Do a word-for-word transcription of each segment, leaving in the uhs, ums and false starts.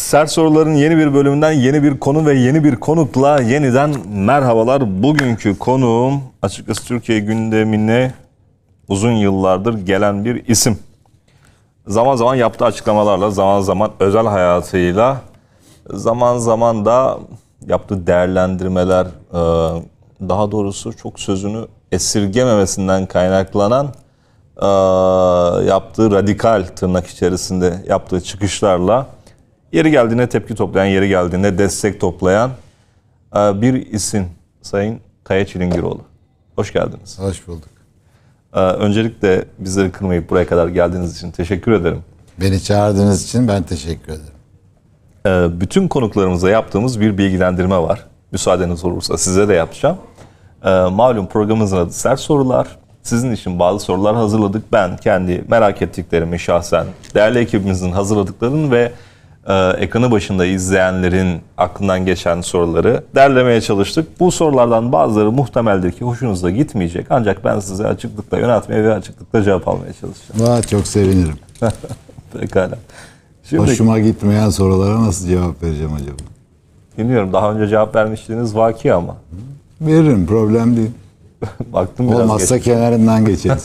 Sert Sorular'ın yeni bir bölümünden yeni bir konu ve yeni bir konukla yeniden merhabalar. Bugünkü konuğum açıkçası Türkiye gündemine uzun yıllardır gelen bir isim. Zaman zaman yaptığı açıklamalarla, zaman zaman özel hayatıyla, zaman zaman da yaptığı değerlendirmeler, daha doğrusu çok sözünü esirgememesinden kaynaklanan yaptığı radikal, tırnak içerisinde yaptığı çıkışlarla yeri geldiğinde tepki toplayan, yeri geldiğinde destek toplayan bir isim Sayın Kaya Çilingiroğlu. Hoş geldiniz. Hoş bulduk. Öncelikle bizleri kırmayıp buraya kadar geldiğiniz için teşekkür ederim. Beni çağırdığınız için ben teşekkür ederim. Bütün konuklarımıza yaptığımız bir bilgilendirme var. Müsaadeniz olursa size de yapacağım. Malum programımızın adı Sert Sorular. Sizin için bazı sorular hazırladık. Ben kendi merak ettiklerimi şahsen, değerli ekibimizin hazırladıklarını ve e, ekranı başında izleyenlerin aklından geçen soruları derlemeye çalıştık. Bu sorulardan bazıları muhtemeldir ki hoşunuza gitmeyecek. Ancak ben size açıklıkla yöneltmeye ve açıklıkla cevap almaya çalışacağım. Vay, çok sevinirim. Pekala. Şimdi, Hoşuma gitmeyen sorulara nasıl cevap vereceğim acaba? Bilmiyorum, daha önce cevap vermiştiniz vaki ama. Veririm, problem değil. Baktım biraz olmazsa geçmiş. kenarından geçeriz.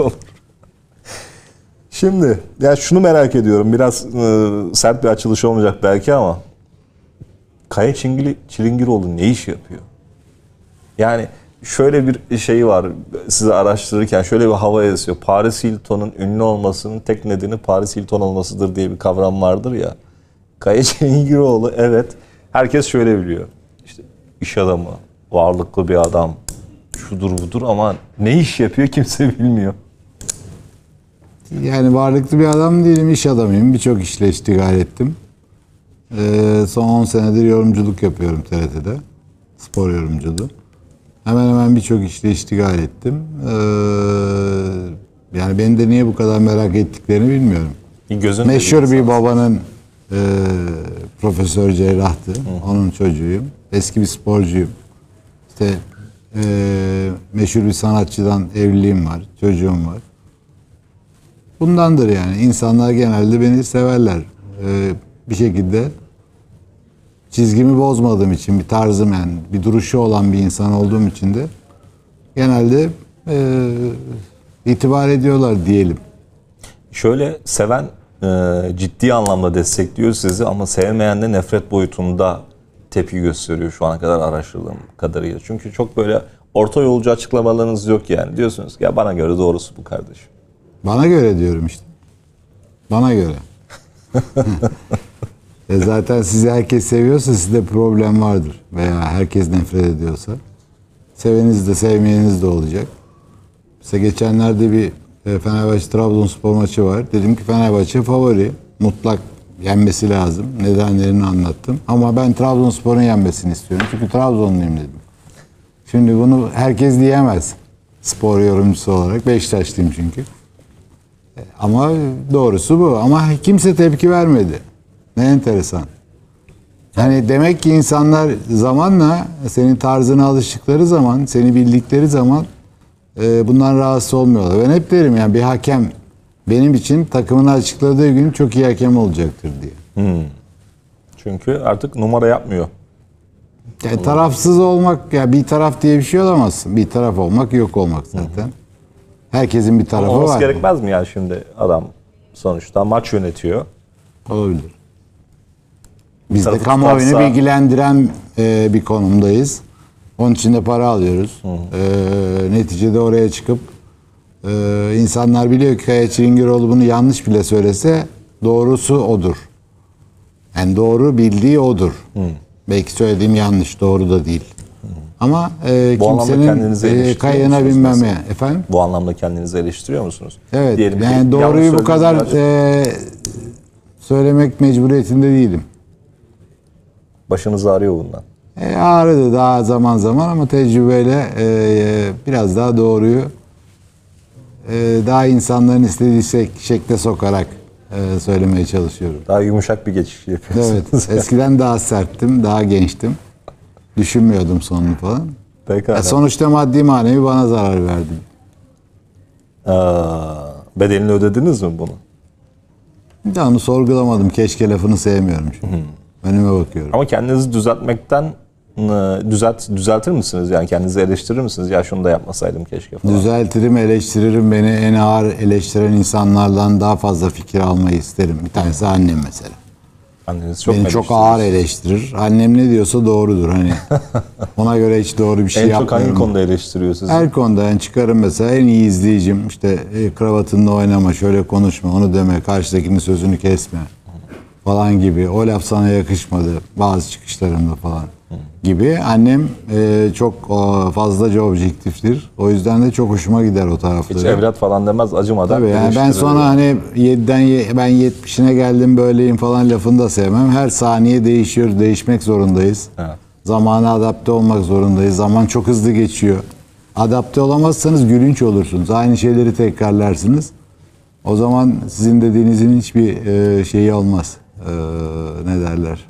Şimdi ya şunu merak ediyorum. Biraz e, sert bir açılış olmayacak belki ama Kaya Çingili, Çilingiroğlu ne iş yapıyor? Yani şöyle bir şey var. Sizi araştırırken şöyle bir hava esiyor. Paris Hilton'un ünlü olmasının tek nedeni Paris Hilton olmasıdır diye bir kavram vardır ya. Kaya Çilingiroğlu, evet. Herkes şöyle biliyor. İşte iş adamı, varlıklı bir adam, şudur budur ama ne iş yapıyor kimse bilmiyor. Yani varlıklı bir adam değilim, iş adamıyım. Birçok işle iştigal ettim. Ee, son on senedir yorumculuk yapıyorum T R T'de. Spor yorumculuğu. Hemen hemen birçok işle iştigal ettim. Ee, yani beni de niye bu kadar merak ettiklerini bilmiyorum. Gözün Meşhur bir babanın e, profesör cerrahtı. Hı. Onun çocuğuyum. Eski bir sporcuyum. İşte e, meşhur bir sanatçıdan evliliğim var. Çocuğum var. Bundandır yani. İnsanlar genelde beni severler. Ee, bir şekilde çizgimi bozmadığım için, bir tarzım yani, bir duruşu olan bir insan olduğum için de genelde e, itibar ediyorlar diyelim. Şöyle seven e, ciddi anlamda destekliyor sizi ama sevmeyen de nefret boyutunda tepki gösteriyor şu ana kadar araştırdığım kadarıyla. Çünkü çok böyle orta yolcu açıklamalarınız yok yani. Diyorsunuz ki ya bana göre doğrusu bu kardeşim. Bana göre diyorum işte. Bana göre. e zaten sizi herkes seviyorsa sizde problem vardır. Veya herkes nefret ediyorsa. Seveniz de sevmeyeniz de olacak. Mesela geçenlerde bir Fenerbahçe-Trabzonspor maçı var. Dedim ki Fenerbahçe favori. Mutlak yenmesi lazım. Nedenlerini anlattım. Ama ben Trabzonspor'un yenmesini istiyorum. Çünkü Trabzonluyum dedim. Şimdi bunu herkes diyemez. Spor yorumcusu olarak. Beşiktaşlıyım çünkü. Ama doğrusu bu. Ama kimse tepki vermedi. Ne enteresan. Yani demek ki insanlar zamanla senin tarzına alıştıkları zaman, seni bildikleri zaman e, bundan rahatsız olmuyorlar. Ben hep derim yani bir hakem benim için takımını açıkladığı gün çok iyi hakem olacaktır diye. Hmm. Çünkü artık numara yapmıyor. Yani tarafsız olmak, ya bir taraf diye bir şey olamazsın. Bir taraf olmak yok olmak zaten. Hı. Herkesin bir tarafı olması var. gerekmez mi yani şimdi adam sonuçta maç yönetiyor? Olabilir. Biz de tarafı kamuoyunu tutarsa... bilgilendiren e, bir konumdayız. Onun için de para alıyoruz. E, neticede oraya çıkıp e, insanlar biliyor ki Kaya Çilingiroğlu bunu yanlış bile söylese doğrusu odur. Yani doğru bildiği odur. Hı. Belki söylediğim yanlış, doğru da değil. Ama e, kimsenin e, kayığına binmemeye. Efendim? Bu anlamda kendinizi eleştiriyor musunuz? Evet. Diyelim yani ki, doğruyu bu kadar e, söylemek mecburiyetinde değilim. Başınız ağrıyor bundan. E, ağrıdı daha zaman zaman ama tecrübeyle e, biraz daha doğruyu e, daha insanların istediği şek- şekle sokarak e, söylemeye çalışıyorum. Daha yumuşak bir geçiş yapıyorsunuz. Evet. Eskiden daha serttim, daha gençtim. Düşünmüyordum sonunu falan. Pekala. Sonuçta maddi manevi bana zarar verdi. Aa, bedelini ödediniz mi bunu? Bir de onu sorgulamadım. Keşke lafını sevmiyorum çünkü. Önüme bakıyorum. Ama kendinizi düzeltmekten e, düzelt düzeltir misiniz? Yani kendinizi eleştirir misiniz? Ya şunu da yapmasaydım keşke falan. Düzeltirim, eleştiririm. Beni en ağır eleştiren insanlardan daha fazla fikir almayı isterim. Bir tanesi annem mesela. Anneniz çok Beni çok ağır eleştirir. Annem ne diyorsa doğrudur. Hani ona göre hiç doğru bir şey En çok yapmıyorum. hangi konuda eleştiriyor sizi? Her konuda yani çıkarım mesela en iyi izleyicim. İşte e, kravatınla oynama, şöyle konuşma, onu deme, karşıdakinin sözünü kesme falan gibi. O laf sana yakışmadı bazı çıkışlarımda falan gibi. Annem e, çok o, fazlaca objektiftir. O yüzden de çok hoşuma gider o tarafları. Hiç evlat falan demez, acımadan. Tabii yani ben eleştirir. sonra hani yediden ye- ben yetmişine geldim böyleyim falan lafını da sevmem. Her saniye değişiyoruz, değişmek zorundayız. Evet. Zamana adapte olmak zorundayız. Zaman çok hızlı geçiyor. Adapte olamazsanız gülünç olursunuz. Aynı şeyleri tekrarlarsınız. O zaman sizin dediğinizin hiçbir e, şeyi olmaz. E, ne derler?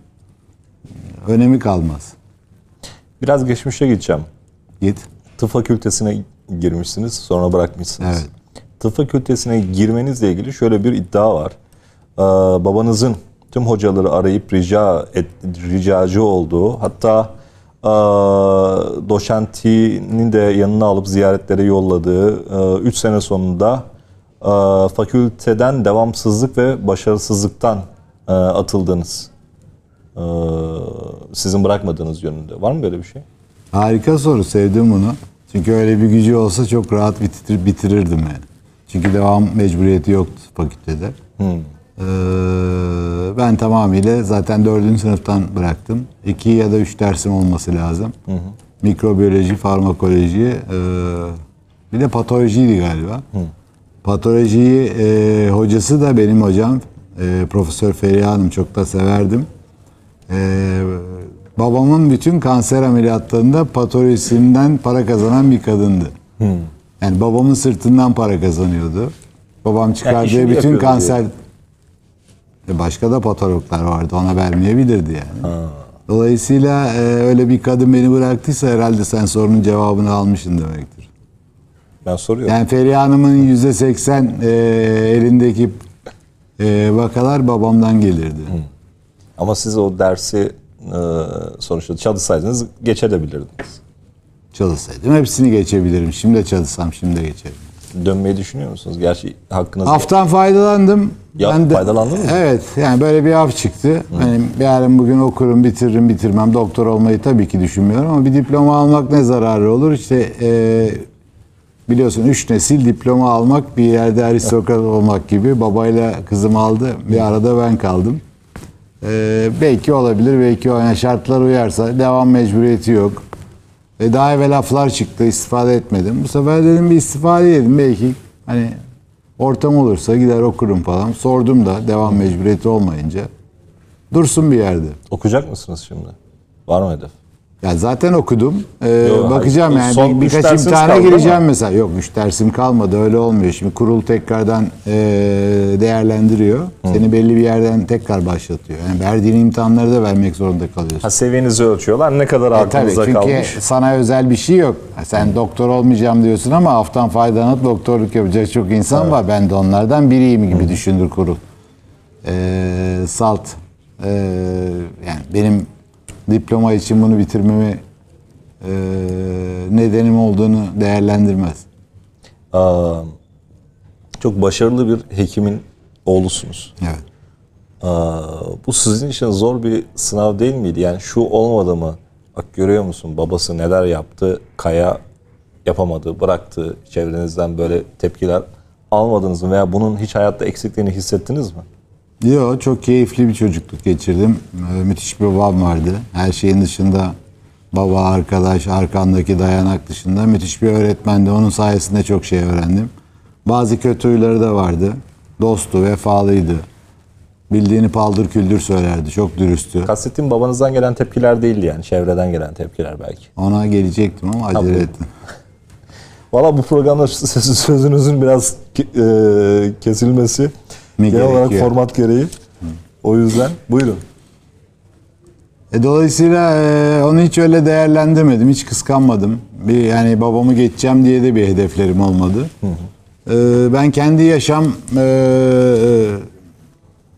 Önemi kalmaz. Biraz geçmişe gideceğim. Git. Tıp fakültesine girmişsiniz, sonra bırakmışsınız. Evet. Tıp fakültesine girmenizle ilgili şöyle bir iddia var. Ee, babanızın tüm hocaları arayıp rica et, ricacı olduğu, hatta e, doçentinin de yanına alıp ziyaretlere yolladığı üç sene sonunda e, fakülteden devamsızlık ve başarısızlıktan e, atıldınız. E, sizin bırakmadığınız yönünde. Var mı böyle bir şey? Harika soru. Sevdim bunu. Çünkü öyle bir gücü olsa çok rahat bitir, bitirirdim yani. Çünkü devam mecburiyeti yoktu fakültede. Hmm. Ee, ben tamamıyla zaten dördüncü sınıftan bıraktım. İki ya da üç dersim olması lazım. Hı hı. Mikrobiyoloji, farmakoloji, e, bir de patolojiydi galiba. Hı. Patolojiyi e, hocası da benim hocam. E, Profesör Feriha Hanım, çok da severdim. E, babamın bütün kanser ameliyatlarında patolojisinden para kazanan bir kadındı. Hı. Yani babamın sırtından para kazanıyordu. Babam çıkardığı yani bütün kanser... diye. Başka da patologlar vardı. Ona vermeyebilirdi yani. Ha. Dolayısıyla e, öyle bir kadın beni bıraktıysa herhalde sen sorunun cevabını almışsın demektir. Ben soruyorum. Yani Feriha Hanım'ın yüzde seksen e, elindeki e, vakalar babamdan gelirdi. Hı. Ama siz o dersi e, sonuçta çalışsaydınız geçebilirdiniz. Çalışsaydım hepsini geçebilirim. Şimdi de çalışsam şimdi de geçerim. Dönmeyi düşünüyor musunuz? Gerçi hakkınız... Haftan faydalandım. Ya, ben de, faydalandın mı? Evet. Yani böyle bir af çıktı. Benim yarın bugün okurum, bitiririm, bitirmem. Doktor olmayı tabii ki düşünmüyorum ama bir diploma almak ne zararı olur? İşte e, biliyorsun üç nesil diploma almak bir yerde aristokrat olmak gibi. Babayla kızım aldı. Bir arada ben kaldım. E, belki olabilir, belki o. Yani şartlar uyarsa devam mecburiyeti yok. E daha evvel laflar çıktı, istifade etmedim. Bu sefer dedim bir istifade edeyim. Belki hani ortam olursa gider okurum falan. Sordum da devam mecburiyeti olmayınca. Dursun bir yerde. Okuyacak mısınız şimdi? Var mı hedef? Ya zaten okudum. Ee, Yo, bakacağım hayır. yani Son bir, üç birkaç dersiniz imtihana kaldı gireceğim mı? mesela. Yok üç dersim kalmadı, öyle olmuyor. Şimdi kurul tekrardan e, değerlendiriyor. Hı. Seni belli bir yerden tekrar başlatıyor. Yani verdiğin imtihanları da vermek zorunda kalıyorsun. Ha, seviyenizi ölçüyorlar. Ne kadar E, aklınıza tabii, kalmış? çünkü sana özel bir şey yok. Sen hmm. doktor olmayacağım diyorsun ama haftan faydalanıp doktorluk yapacak çok insan evet. var. Ben de onlardan biriyim gibi hmm. düşündür kurul. Ee, salt. Ee, yani benim diploma için bunu bitirmemi e, nedenim olduğunu değerlendirmez. Aa, çok başarılı bir hekimin oğlusunuz. Evet. Aa, bu sizin için zor bir sınav değil miydi? Yani şu olmadı mı? Bak görüyor musun babası neler yaptı? Kaya yapamadı, bıraktı. Çevrenizden böyle tepkiler almadınız mı? Veya bunun hiç hayatta eksikliğini hissettiniz mi? Yok, çok keyifli bir çocukluk geçirdim. Ee, müthiş bir babam vardı. Her şeyin dışında baba, arkadaş, arkandaki dayanak dışında müthiş bir öğretmendi. Onun sayesinde çok şey öğrendim. Bazı kötü huyları da vardı. Dosttu, vefalıydı. Bildiğini paldır küldür söylerdi. Çok dürüsttü. Kastettiğim babanızdan gelen tepkiler değildi yani. Çevreden gelen tepkiler belki. Ona gelecektim ama acele ettim. Valla bu programda sözünüzün biraz e, kesilmesi mi genel olarak format gereği. Hı. O yüzden buyurun. E, dolayısıyla e, onu hiç öyle değerlendirmedim. Hiç kıskanmadım. Bir, yani babamı geçeceğim diye de bir hedeflerim olmadı. Hı hı. E, ben kendi yaşam e,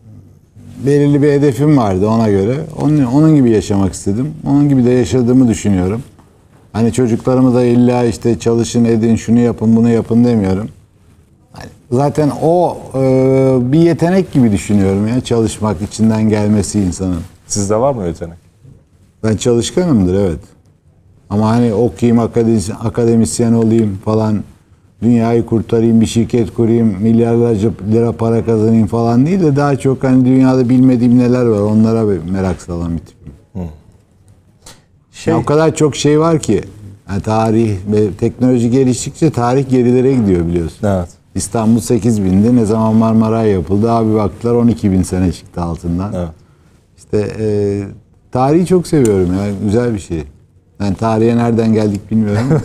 belirli bir hedefim vardı ona göre. Onun, onun gibi yaşamak istedim. Onun gibi de yaşadığımı düşünüyorum. Hani çocuklarımı da illa işte çalışın edin, şunu yapın, bunu yapın demiyorum. Hani zaten o e, bir yetenek gibi düşünüyorum ya, çalışmak, içinden gelmesi insanın. Sizde var mı yetenek? Ben çalışkanımdır, evet. Ama hani okuyayım, akademisyen, akademisyen olayım falan, dünyayı kurtarayım, bir şirket kurayım, milyarlarca lira para kazanayım falan değil de daha çok hani dünyada bilmediğim neler var, onlara merak salan bir tipim. Şey, ya o kadar çok şey var ki, yani tarih ve teknoloji geliştikçe tarih gerilere gidiyor biliyorsun. Evet. İstanbul sekiz bindi, ne zaman Marmaray yapıldı, abi baktılar on iki bin sene çıktı altından. Evet. İşte e, tarihi çok seviyorum ya, güzel bir şey. Ben tarihe nereden geldik bilmiyorum.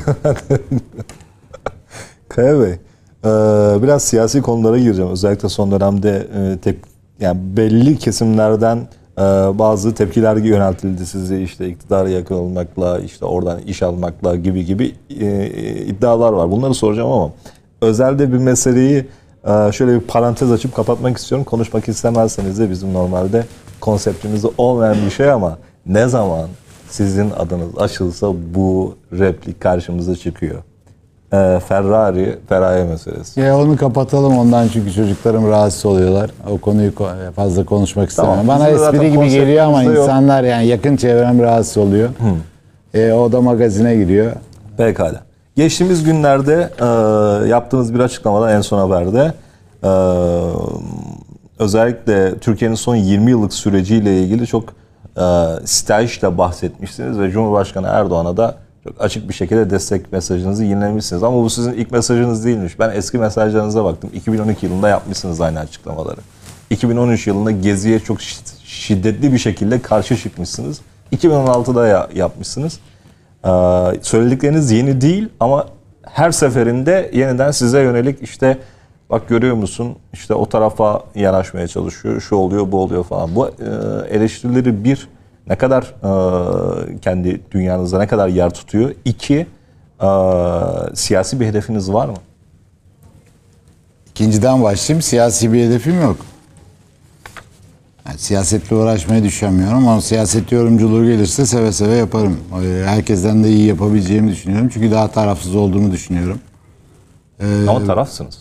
Kaya Bey, biraz siyasi konulara gireceğim. Özellikle son dönemde tek, yani belli kesimlerden bazı tepkiler yöneltildi size, işte iktidara yakın olmakla, işte oradan iş almakla gibi gibi iddialar var. Bunları soracağım ama özelde bir meseleyi şöyle bir parantez açıp kapatmak istiyorum. Konuşmak istemezseniz de bizim normalde konseptimizde olmayan bir şey ama ne zaman sizin adınız açılsa bu replik karşımıza çıkıyor. Ee, Ferrari, Feraye meselesi. Ya onu kapatalım ondan, çünkü çocuklarım rahatsız oluyorlar. O konuyu fazla konuşmak istemiyorum. Tamam, bana espri gibi geliyor ama yok. insanlar, yani yakın çevrem rahatsız oluyor. E, o da magazine giriyor. Pekala. Geçtiğimiz günlerde e, yaptığınız bir açıklamada, en son haberde e, özellikle Türkiye'nin son yirmi yıllık süreciyle ilgili çok e, stajla bahsetmişsiniz ve Cumhurbaşkanı Erdoğan'a da çok açık bir şekilde destek mesajınızı yinelemişsiniz. Ama bu sizin ilk mesajınız değilmiş. Ben eski mesajlarınıza baktım. iki bin on iki yılında yapmışsınız aynı açıklamaları. iki bin on üç yılında Gezi'ye çok şiddetli bir şekilde karşı çıkmışsınız. iki bin on altıda ya, yapmışsınız. Ee, söyledikleriniz yeni değil ama her seferinde yeniden size yönelik, işte bak görüyor musun, işte o tarafa yanaşmaya çalışıyor, şu oluyor, bu oluyor falan. Bu e, eleştirileri bir, ne kadar e, kendi dünyanızda ne kadar yer tutuyor? İki, e, siyasi bir hedefiniz var mı? İkinciden başlayayım. Siyasi bir hedefim yok. Yani siyasetle uğraşmaya düşünmüyorum ama siyaset yorumculuğu gelirse seve seve yaparım. Herkesten de iyi yapabileceğimi düşünüyorum. Çünkü daha tarafsız olduğumu düşünüyorum. Ee, ama tarafsınız.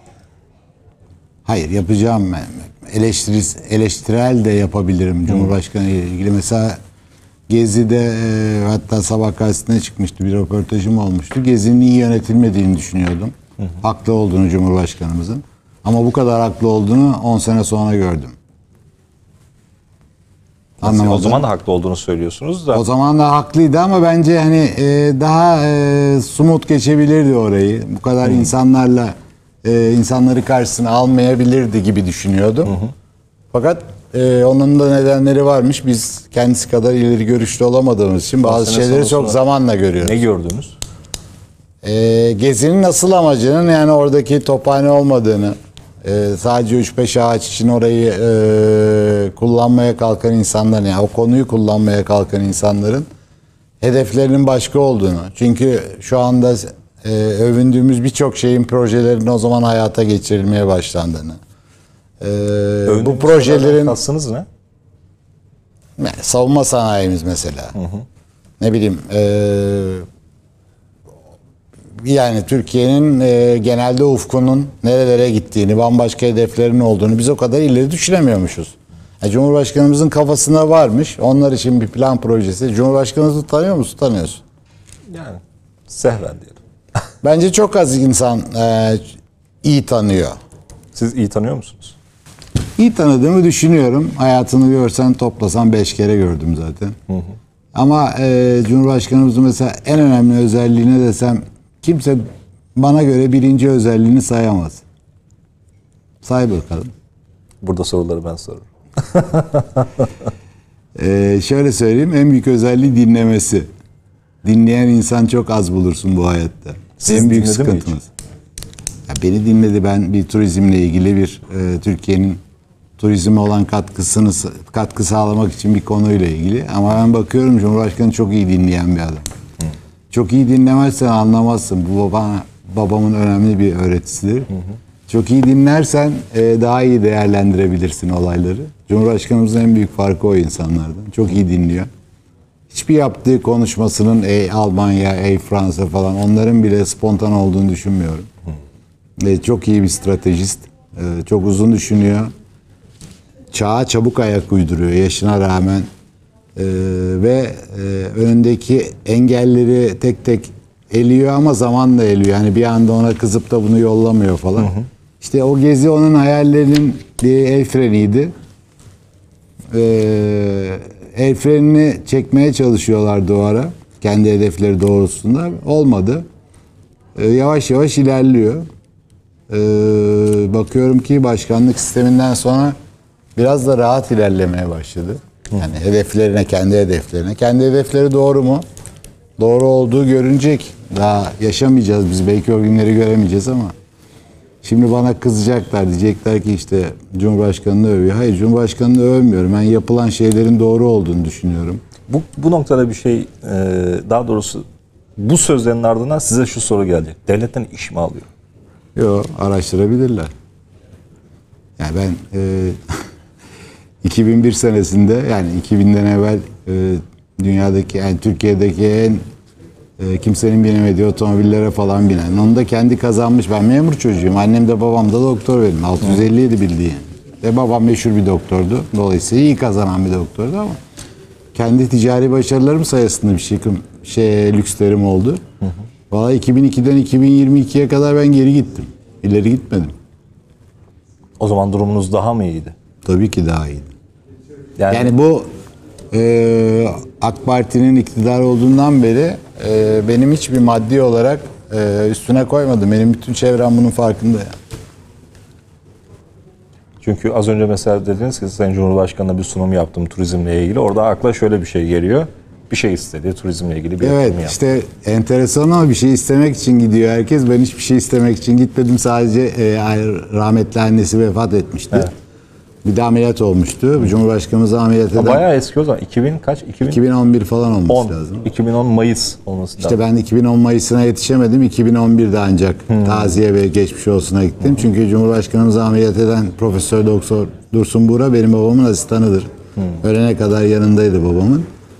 Hayır, yapacağım ben. Eleştiris, eleştirel de yapabilirim Cumhurbaşkanı ile ilgili. Mesela Gezi'de e, hatta Sabah gazetesine çıkmıştı, bir röportajım olmuştu. Gezi'nin iyi yönetilmediğini düşünüyordum. Hı hı. Haklı olduğunu Cumhurbaşkanımızın. Ama bu kadar haklı olduğunu on sene sonra gördüm. Anlamadım. O zaman da haklı olduğunu söylüyorsunuz da. O zaman da haklıydı ama bence hani e, daha e, sumut geçebilirdi orayı. Bu kadar hmm. insanlarla e, insanları karşısına almayabilirdi gibi düşünüyordum. Hmm. Fakat e, onun da nedenleri varmış. Biz kendisi kadar ileri görüşlü olamadığımız için bazı şeyleri çok zamanla görüyoruz. Ne gördünüz? E, Gezi'nin asıl amacının, yani oradaki tophane olmadığını, Ee, sadece üç beş ağaç için orayı e, kullanmaya kalkan insanların, yani o konuyu kullanmaya kalkan insanların hedeflerinin başka olduğunu. Çünkü şu anda e, övündüğümüz birçok şeyin, projelerin o zaman hayata geçirilmeye başlandığını. E, bu projelerin kastınız ne? Yani savunma sanayimiz mesela. Hı hı. Ne bileyim eee yani Türkiye'nin e, genelde ufkunun nerelere gittiğini, bambaşka hedeflerin olduğunu biz o kadar ileri düşünemiyormuşuz. Yani Cumhurbaşkanımızın kafasında varmış. Onlar için bir plan projesi. Cumhurbaşkanınızı tanıyor musun? Tanıyorsun. Yani sehven diyelim. Bence çok az insan e, iyi tanıyor. Siz iyi tanıyor musunuz? İyi tanıdığımı düşünüyorum. Hayatını görsen toplasan beş kere gördüm zaten. Hı hı. Ama e, Cumhurbaşkanımızın mesela en önemli özelliğini desem, kimse bana göre birinci özelliğini sayamaz. Say bakalım. Burada soruları ben sorurum. ee, şöyle söyleyeyim, en büyük özelliği dinlemesi. Dinleyen insan çok az bulursun bu hayatta. Siz en büyük sıkıntımız. Ya beni dinledi, ben bir turizmle ilgili bir e, Türkiye'nin turizme olan katkısını katkı sağlamak için bir konuyla ilgili. Ama ben bakıyorum Cumhurbaşkanı çok iyi dinleyen bir adam. Hı. Çok iyi dinlemezsen anlamazsın. Bu bana babamın önemli bir öğretisidir. Hı hı. Çok iyi dinlersen e, daha iyi değerlendirebilirsin olayları. Cumhurbaşkanımızın en büyük farkı o insanlardan. Çok iyi dinliyor. Hiçbir yaptığı konuşmasının ey Almanya, ey Fransa falan onların bile spontan olduğunu düşünmüyorum. E, çok iyi bir stratejist. E, çok uzun düşünüyor. Çağa çabuk ayak uyduruyor yaşına rağmen. E, ve e, önündeki engelleri tek tek eliyor ama zamanla eliyor. Yani bir anda ona kızıp da bunu yollamıyor falan. Hı hı. İşte o gezi onun hayallerinin bir el freniydi. Ee, el frenini çekmeye çalışıyorlardı o ara. Kendi hedefleri doğrultusunda. Olmadı. Ee, yavaş yavaş ilerliyor. Ee, bakıyorum ki başkanlık sisteminden sonra biraz da rahat ilerlemeye başladı. Yani hedeflerine, kendi hedeflerine. Kendi hedefleri doğru mu? Doğru olduğu görünecek. Daha yaşamayacağız biz. Belki o günleri göremeyeceğiz ama şimdi bana kızacaklar. Diyecekler ki işte Cumhurbaşkanı'nı övüyor. Hayır, Cumhurbaşkanı'nı övmüyorum. Ben yapılan şeylerin doğru olduğunu düşünüyorum. Bu, bu noktada bir şey, daha doğrusu bu sözlerin ardından size şu soru gelecek. Devletten iş mi alıyor? Yok, araştırabilirler. Yani ben e, iki bin bir senesinde, yani iki binden evvel e, dünyadaki, yani Türkiye'deki en e, kimsenin binemediği otomobillere falan binen. Onu da kendi kazanmış. Ben memur çocuğuyum. Annem de babam da doktor benim. altı yüz elli yedi bildiğin. Ve babam meşhur bir doktordu. Dolayısıyla iyi kazanan bir doktordu ama kendi ticari başarılarım sayesinde bir şey, şey lükslerim oldu. Hı hı. Vallahi iki bin ikiden iki bin yirmi ikiye kadar ben geri gittim. İleri gitmedim. O zaman durumunuz daha mı iyiydi? Tabii ki daha iyiydi. Yani, yani bu e, AK Parti'nin iktidar olduğundan beri e, benim hiçbir maddi olarak e, üstüne koymadım. Benim bütün çevrem bunun farkında. Yani. Çünkü az önce mesela dediniz ki Sayın Cumhurbaşkanı'na bir sunum yaptım turizmle ilgili. Orada akla şöyle bir şey geliyor. Bir şey istedi, turizmle ilgili bir evet, yatırım yaptı. işte enteresan ama bir şey istemek için gidiyor herkes. Ben hiçbir şey istemek için gitmedim. Sadece e, rahmetli annesi vefat etmişti. Evet. Bir de ameliyat olmuştu. Hı. Cumhurbaşkanımız ameliyat eden... Bayağı eski o zaman. iki bin kaç? iki bin... iki bin on bir falan olması on, lazım. iki bin on Mayıs olması işte lazım. İşte ben iki bin on Mayıs'ına yetişemedim. iki bin on birde ancak hmm. taziye ve geçmiş olsuna gittim. Hmm. Çünkü Cumhurbaşkanımızı ameliyat eden Profesör Doktor Dursun Buğra benim babamın asistanıdır. Hmm. Ölene kadar yanındaydı babamın.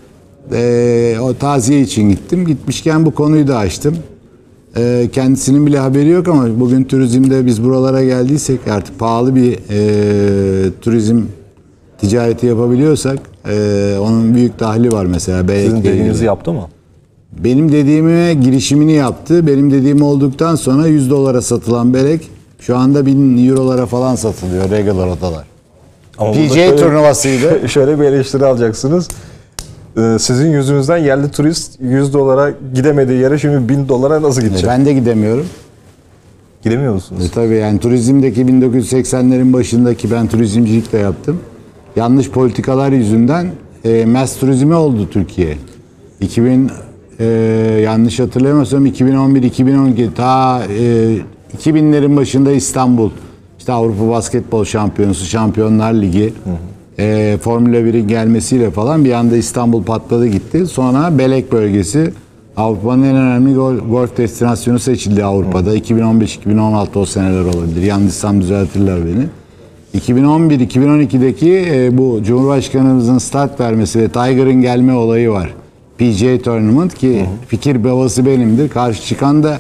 Ee, o taziye için gittim. Gitmişken bu konuyu da açtım. Ee, kendisinin bile haberi yok ama bugün turizmde biz buralara geldiysek artık pahalı bir e, turizm ticareti yapabiliyorsak e, onun büyük dahli var mesela. Sizin dediğinizi yaptı mı? Benim dediğime girişimini yaptı. Benim dediğim olduktan sonra yüz dolara satılan Belek şu anda bin eurolara falan satılıyor regular odalar. Ama P G A turnuvasıydı. Şöyle bir eleştiri alacaksınız. Sizin yüzünüzden yerli turist yüz dolara gidemediği yere şimdi bin dolara nasıl gidecek? Ben de gidemiyorum. Gidemiyor musunuz? E, tabii yani turizmdeki bin dokuz yüz seksenlerin başındaki ben turizmcilik de yaptım. Yanlış politikalar yüzünden e, mass turizmi oldu Türkiye. iki bin e, yanlış hatırlamıyorsam iki bin on bir iki bin on iki ta e, iki binlerin başında İstanbul işte Avrupa Basketbol Şampiyonası, Şampiyonlar Ligi, hı hı. E, Formula birin gelmesiyle falan bir anda İstanbul patladı gitti. Sonra Belek bölgesi Avrupa'nın en önemli golf destinasyonu seçildi Avrupa'da. Hı. iki bin on beş iki bin on altı o seneler olabilir. Yanlışsam düzeltirler beni. iki bin on bir iki bin on ikideki e, bu Cumhurbaşkanımızın start vermesi ve Tiger'ın gelme olayı var. P G A Tournament ki hı hı. fikir babası benimdir. Karşı çıkan da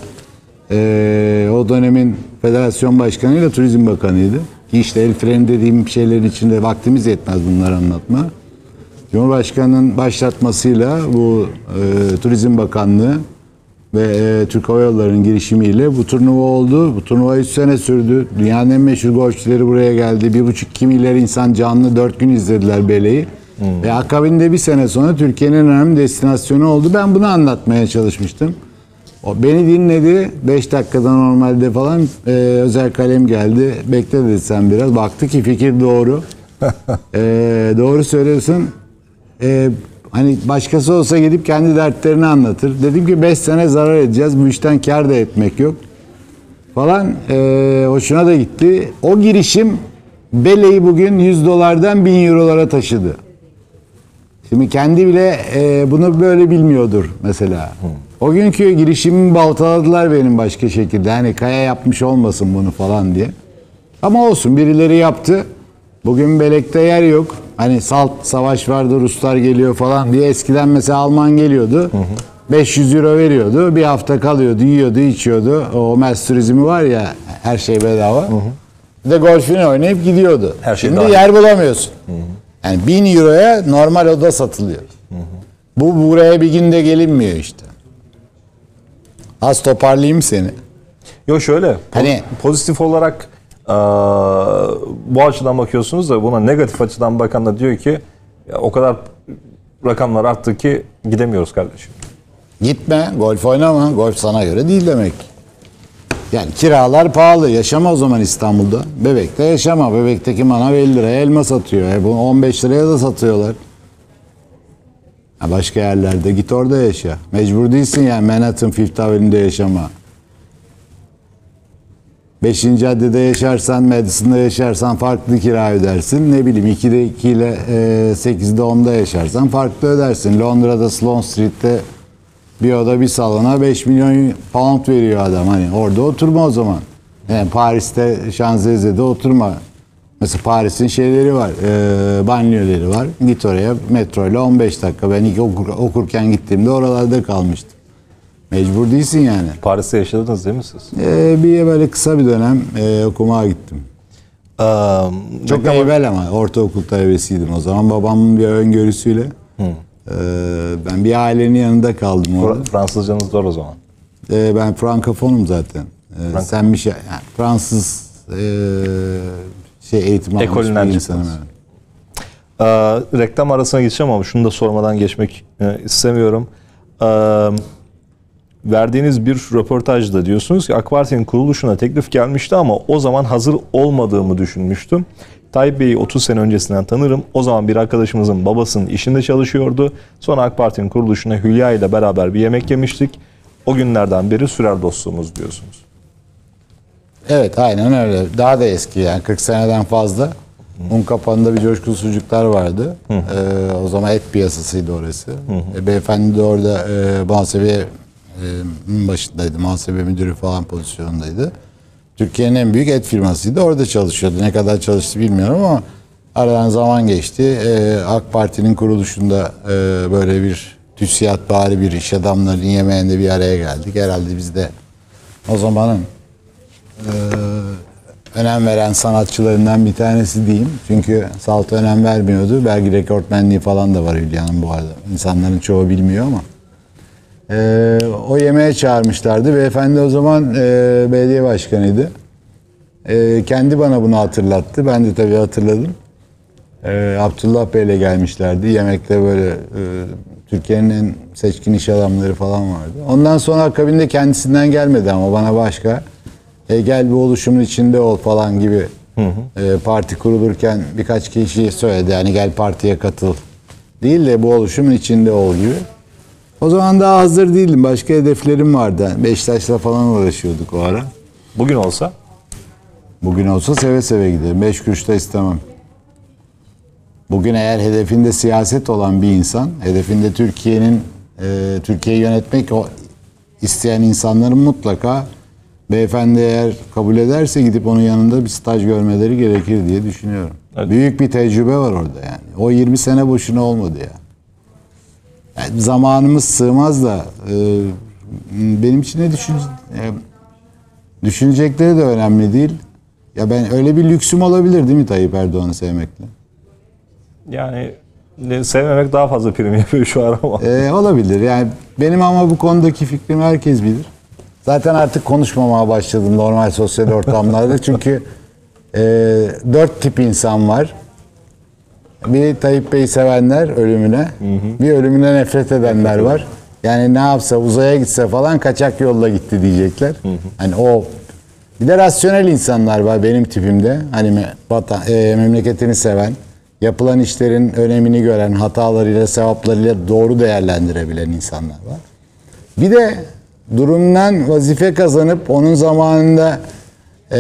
e, o dönemin federasyon başkanıyla turizm bakanıydı. Ki işte el freni dediğim şeylerin içinde vaktimiz yetmez bunları anlatma. Cumhurbaşkanının başlatmasıyla bu e, Turizm Bakanlığı ve e, Türk Hava Yolları'nın girişimiyle bu turnuva oldu. Bu turnuva üç sene sürdü. Dünyanın en meşhur golfçileri buraya geldi. Bir buçuk iki milyar insan canlı dört gün izlediler Belek'i. Hmm. Ve akabinde bir sene sonra Türkiye'nin en önemli destinasyonu oldu. Ben bunu anlatmaya çalışmıştım. O beni dinledi. beş dakikada normalde falan e, özel kalem geldi. Bekle dedi sen biraz. Baktı ki fikir doğru. e, doğru söylüyorsun. E, hani başkası olsa gidip kendi dertlerini anlatır. Dedim ki beş sene zarar edeceğiz. Bu işten kar da etmek yok. Falan e, hoşuna da gitti. O girişim Belek'i bugün yüz dolardan bin eurolara taşıdı. Şimdi kendi bile e, bunu böyle bilmiyordur mesela. Hmm. O günkü girişimimi baltaladılar benim başka şekilde. Hani Kaya yapmış olmasın bunu falan diye. Ama olsun, birileri yaptı. Bugün Belek'te yer yok. Hani salt savaş vardı, Ruslar geliyor falan diye eskiden mesela Alman geliyordu. Hı hı. beş yüz euro veriyordu. Bir hafta kalıyordu, yiyordu, içiyordu. O Mers turizmi var ya, her şey bedava. Hı hı. Bir de golfünü oynayıp gidiyordu. Her şey Şimdi dahil. Yer bulamıyorsun. Hı hı. Yani bin euroya normal oda satılıyor. Hı hı. Bu buraya bir günde gelinmiyor işte. Az toparlayayım seni. Yok şöyle, hani pozitif olarak ee, bu açıdan bakıyorsunuz da buna negatif açıdan bakan da diyor ki ya, o kadar rakamlar arttı ki gidemiyoruz kardeşim. Gitme, golf oynama. Golf sana göre değil demek. Yani kiralar pahalı. Yaşama o zaman İstanbul'da. Bebek'te yaşama. Bebek'teki manav elli liraya elma satıyor. E bunu on beş liraya da satıyorlar. Ya başka yerlerde git orada yaşa. Mecbur değilsin yani Manhattan Fifth Avenue'de yaşama. beşinci caddede yaşarsan, Madison'da yaşarsan farklı kira ödersin. Ne bileyim ikide iki ile sekizde onda yaşarsan farklı ödersin. Londra'da Sloane Street'te bir oda bir salona beş milyon pound veriyor adam. Hani orada oturma o zaman. Yani Paris'te Şanzelize'de oturma. Mesela Paris'in şeyleri var, e, banliyöleri var. Git oraya metroyla on beş dakika. Ben ilk okur, okurken gittiğimde oralarda kalmıştım. Mecbur değilsin yani. Paris'te yaşadınız değil mi siz? Ee, bir böyle kısa bir dönem e, okumaya gittim. Um, Çok evvel ama ortaokul talebesiydim o zaman. Babamın bir öngörüsüyle. E, ben bir ailenin yanında kaldım orada. Fransızcanız var o zaman. E, ben frankofonum zaten. E, Frank- sen bir şey, yani Fransız e, şey eğitim almış bir insanım. Yani. Ee, reklam arasına geçeceğim ama şunu da sormadan geçmek e, istemiyorum. Ee, Verdiğiniz bir röportajda diyorsunuz ki AK Parti'nin kuruluşuna teklif gelmişti ama o zaman hazır olmadığımı düşünmüştüm. Tayyip Bey'i otuz sene öncesinden tanırım. O zaman bir arkadaşımızın babasının işinde çalışıyordu. Sonra AK Parti'nin kuruluşuna Hülya ile beraber bir yemek yemiştik. O günlerden beri sürer dostluğumuz diyorsunuz. Evet aynen öyle. Daha da eski yani kırk seneden fazla. Unkapanı'nda bir Coşkun Sucuklar vardı. Ee, o zaman et piyasasıydı orası. E, beyefendi de orada e, muhasebe başındaydı. Muhasebe müdürü falan pozisyonundaydı. Türkiye'nin en büyük et firmasıydı. Orada çalışıyordu. Ne kadar çalıştı bilmiyorum ama aradan zaman geçti. AK Parti'nin kuruluşunda böyle bir TÜSİAD-bari bir iş adamlarının yemeğinde bir araya geldik. Herhalde biz de o zamanın önem veren sanatçılarından bir tanesi diyeyim. Çünkü Salt'a önem vermiyordu. Vergi rekortmenliği falan da var Hülya'nın bu arada. İnsanların çoğu bilmiyor ama. Ee, o yemeğe çağırmışlardı. Beyefendi o zaman e, belediye başkanıydı. E, kendi bana bunu hatırlattı. Ben de tabii hatırladım. E, Abdullah Bey'le gelmişlerdi. Yemekte böyle e, Türkiye'nin en seçkin iş adamları falan vardı. Ondan sonra akabinde kendisinden gelmedi ama bana başka. E, gel bu oluşumun içinde ol falan gibi. Hı hı. E, parti kurulurken birkaç kişi söyledi. Yani gel partiye katıl. Değil de bu oluşumun içinde ol gibi. O zaman daha hazır değildim. Başka hedeflerim vardı. Beşiktaş'la falan uğraşıyorduk o ara. Bugün olsa? Bugün olsa seve seve giderim. Beş kuruş da istemem. Bugün eğer hedefinde siyaset olan bir insan, hedefinde Türkiye'nin e, Türkiye'yi yönetmek o isteyen insanların mutlaka beyefendi eğer kabul ederse gidip onun yanında bir staj görmeleri gerekir diye düşünüyorum. Evet. Büyük bir tecrübe var orada yani. O yirmi sene boşuna olmadı ya. Yani zamanımız sığmaz da e, benim için ne düşün, e, düşünecekleri de önemli değil. Ya ben öyle bir lüksüm olabilir değil mi Tayyip Erdoğan'ı sevmekle? Yani sevmemek daha fazla prim yapıyor şu an ama. E, olabilir yani benim ama bu konudaki fikrimi herkes bilir. Zaten artık konuşmamaya başladım normal sosyal ortamlarda çünkü e, dört tip insan var. Bir Tayyip Bey'i sevenler ölümüne, hı hı. bir ölümüne nefret edenler var. Yani ne yapsa uzaya gitse falan kaçak yolla gitti diyecekler. Hı hı. Hani o bir de rasyonel insanlar var benim tipimde. Hani vatan, e, memleketini seven, yapılan işlerin önemini gören, hatalarıyla, sevaplarıyla doğru değerlendirebilen insanlar var. Bir de durumdan vazife kazanıp onun zamanında e,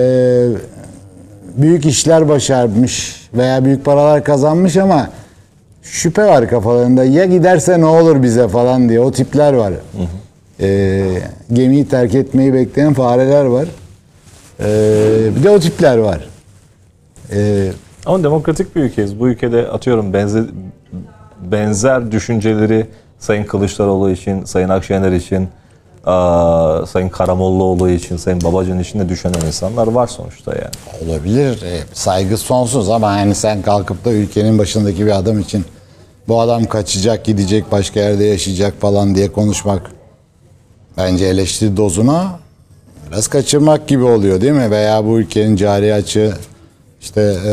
büyük işler başarmış veya büyük paralar kazanmış ama şüphe var kafalarında. Ya giderse ne olur bize falan diye o tipler var. Hı hı. E, gemiyi terk etmeyi bekleyen fareler var. Ee, bir de o tipler var. Ee, Ama demokratik bir ülkeyiz. Bu ülkede atıyorum benzer, benzer düşünceleri Sayın Kılıçdaroğlu için, Sayın Akşener için, aa, Sayın Karamollaoğlu için, Sayın Babacan için de düşünen insanlar var sonuçta yani. Olabilir. E, saygı sonsuz ama yani sen kalkıp da ülkenin başındaki bir adam için bu adam kaçacak, gidecek, başka yerde yaşayacak falan diye konuşmak bence eleştiri dozuna biraz kaçırmak gibi oluyor değil mi? Veya bu ülkenin cari açığı işte e,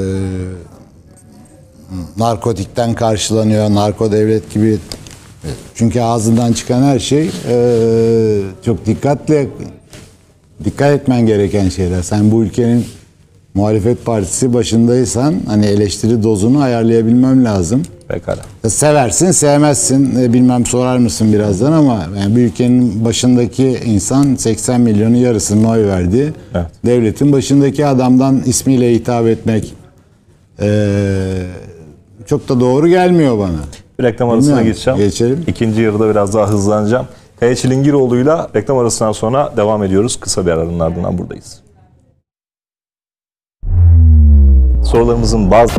narkotikten karşılanıyor, narko devlet gibi. Çünkü ağzından çıkan her şey e, çok dikkatle dikkat etmen gereken şeyler. Sen bu ülkenin muhalefet partisi başındaysan hani eleştiri dozunu ayarlayabilmem lazım. Pekala. Seversin, sevmezsin, e, bilmem sorar mısın birazdan ama yani bir ülkenin başındaki insan seksen milyonun yarısının oy verdi. Evet. Devletin başındaki adamdan ismiyle hitap etmek e, çok da doğru gelmiyor bana. Bir reklam arasına Bilmiyorum. geçeceğim. Geçelim. İkinci yarıda biraz daha hızlanacağım. Kaya Çilingiroğlu'yla reklam arasından sonra devam ediyoruz. Kısa bir aranın ardından buradayız. Sorularımızın bazı...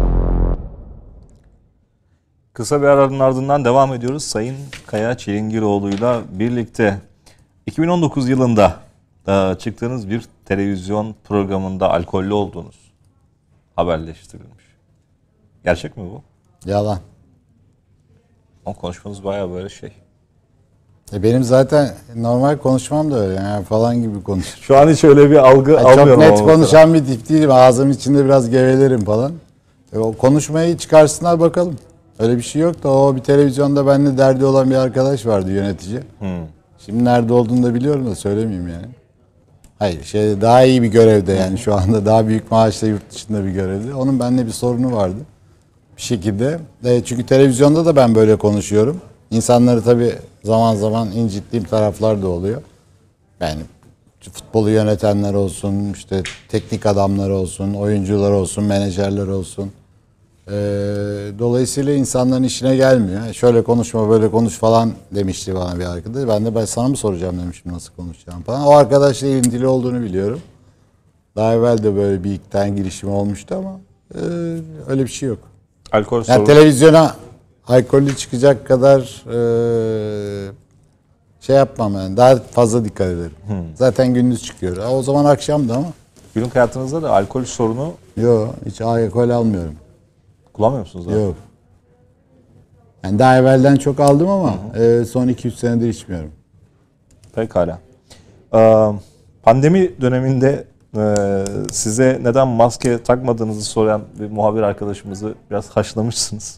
Kısa bir aranın ardından devam ediyoruz. Sayın Kaya Çilingiroğlu'yla birlikte iki bin on dokuz yılında e, çıktığınız bir televizyon programında alkollü olduğunuz haberleştirilmiş. Gerçek mi bu? Yalan. Ama konuşmanız bayağı böyle şey. E benim zaten normal konuşmam da öyle yani falan gibi konuşurum. Şu an hiç öyle bir algı Yani almıyorum. çok net ama mesela. konuşan bir tip değilim. Ağzım içinde biraz gevelerim falan. E o konuşmayı çıkarsınlar bakalım. Öyle bir şey yok da o bir televizyonda benimle derdi olan bir arkadaş vardı, yönetici. Hmm. Şimdi nerede olduğunu da biliyorum da söylemeyeyim yani. Hayır, şey daha iyi bir görevde yani şu anda daha büyük maaşla yurt dışında bir görevde. Onun benimle bir sorunu vardı. Bir şekilde. E, çünkü televizyonda da ben böyle konuşuyorum. İnsanları tabii zaman zaman incittiğim taraflar da oluyor. Yani futbolu yönetenler olsun, işte teknik adamlar olsun, oyuncular olsun, menajerler olsun. Ee, dolayısıyla insanların işine gelmiyor. Şöyle konuşma, böyle konuş falan demişti bana bir arkadaş. Ben de ben sana mı soracağım demiştim nasıl konuşacağım falan. O arkadaşla ilintili olduğunu biliyorum. Daha evvel de böyle bir iki tane girişim olmuştu ama e, öyle bir şey yok. Alkol Yani sorunu. televizyona alkollü çıkacak kadar e, şey yapmam yani. Daha fazla dikkat ederim. Hmm. Zaten gündüz çıkıyor. Ha, o zaman akşamdı ama. Günlük hayatınızda da alkol sorunu Yok, hiç alkol almıyorum. kullanmıyor musunuz? Abi? Yok. Yani daha evvelden çok aldım ama e, son iki üç senedir içmiyorum. Pekala. Ee, pandemi döneminde e, size neden maske takmadığınızı soran bir muhabir arkadaşımızı biraz haşlamışsınız.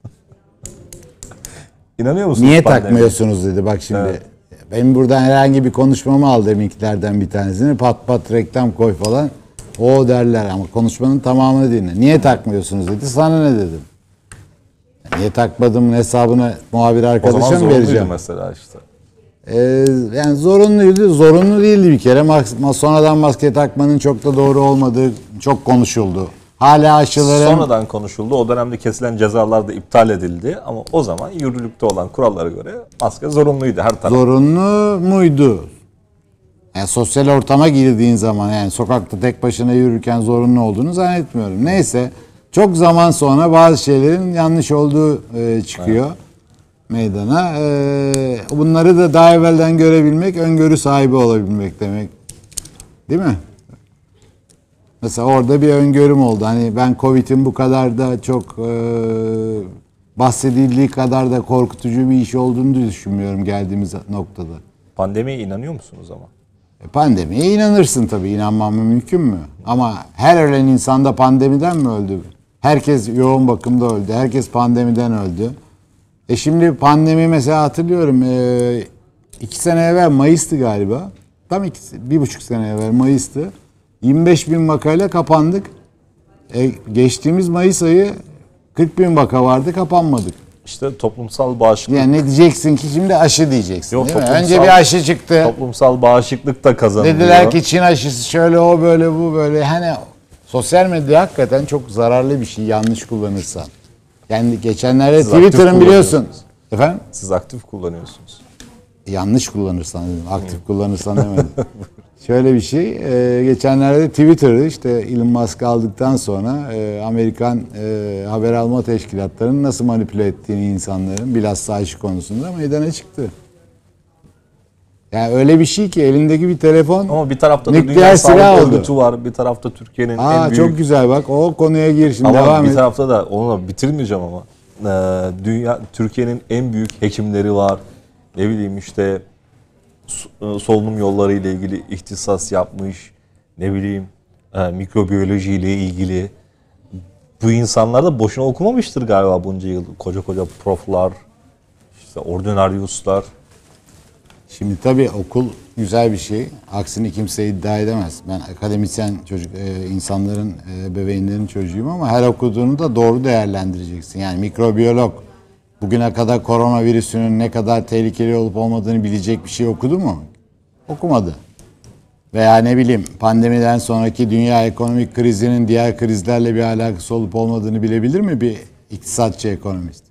İnanıyor musunuz? Niye pandemi? takmıyorsunuz dedi. Bak şimdi Evet. benim buradan herhangi bir konuşmamı al deminkilerden bir tanesini. Pat pat reklam koy falan. O derler ama konuşmanın tamamını dinle. Niye takmıyorsunuz dedi. Sana ne dedim. Niye takmadığımın hesabını muhabir O arkadaşa zaman mı zorunluydu vereceğim? mesela işte. Ee, yani zorunluydu. Zorunlu değildi bir kere. Mas- sonradan maske takmanın çok da doğru olmadığı çok konuşuldu. Hala aşıların... Sonradan konuşuldu. O dönemde kesilen cezalar da iptal edildi. Ama o zaman yürürlükte olan kurallara göre maske zorunluydu her tarafta. Zorunlu muydu? Yani sosyal ortama girdiğin zaman yani sokakta tek başına yürürken zorunlu olduğunu zannetmiyorum. Neyse çok zaman sonra bazı şeylerin yanlış olduğu e, çıkıyor evet. meydana. E, bunları da daha evvelden görebilmek, öngörü sahibi olabilmek demek. Değil mi? Mesela orada bir öngörüm oldu. Hani ben Covid'in bu kadar da çok e, bahsedildiği kadar da korkutucu bir iş olduğunu düşünmüyorum geldiğimiz noktada. Pandemiye inanıyor musunuz ama? Pandemiye inanırsın tabii. İnanmam mümkün mü? Ama her ölen insan da pandemiden mi öldü? Herkes yoğun bakımda öldü. Herkes pandemiden öldü. E şimdi pandemi mesela hatırlıyorum. E, iki sene evvel Mayıs'tı galiba. Tam iki, bir buçuk sene evvel Mayıs'tı. yirmi beş bin vakayla kapandık. E, geçtiğimiz Mayıs ayı kırk bin vaka vardı, kapanmadık. İşte toplumsal bağışıklık. Yani ne diyeceksin ki şimdi aşı diyeceksin. Yok, değil mi? toplumsal, Önce bir aşı çıktı. Toplumsal bağışıklık da kazanılıyor. Dediler ki Çin aşısı şöyle o böyle bu böyle. Hani sosyal medya hakikaten çok zararlı bir şey yanlış kullanırsan. Yani geçenlerde Siz aktif Twitter'ın biliyorsun. kullanıyorsunuz. Efendim? Siz aktif kullanıyorsunuz. Yanlış kullanırsan dedim. Aktif kullanırsan demedim. Şöyle bir şey, e, geçenlerde Twitter'ı işte Elon Musk aldıktan sonra e, Amerikan e, haber alma teşkilatlarının nasıl manipüle ettiğini insanların bilhassa aşı konusunda meydana çıktı. Yani öyle bir şey ki elindeki bir telefon Ama bir tarafta da nükleer Dünya silah Sağlık oldu. Örgütü var. Bir tarafta Türkiye'nin Aa, en büyük... çok güzel bak o konuya gir şimdi Ama devam bir et. tarafta da onu bitirmeyeceğim ama. Ee, dünya Türkiye'nin en büyük hekimleri var. Ne bileyim işte so- solunum yolları ile ilgili ihtisas yapmış. Ne bileyim e, mikrobiyoloji ile ilgili. Bu insanlar da boşuna okumamıştır galiba bunca yıl. Koca koca proflar, işte ordinaryuslar. Şimdi tabii okul güzel bir şey. Aksini kimse iddia edemez. Ben akademisyen çocuk e, insanların, e, bebeğinlerin çocuğuyum ama her okuduğunu da doğru değerlendireceksin. Yani mikrobiyolog bugüne kadar koronavirüsünün ne kadar tehlikeli olup olmadığını bilecek bir şey okudu mu? Okumadı. Veya ne bileyim pandemiden sonraki dünya ekonomik krizinin diğer krizlerle bir alakası olup olmadığını bilebilir mi bir iktisatçı ekonomist?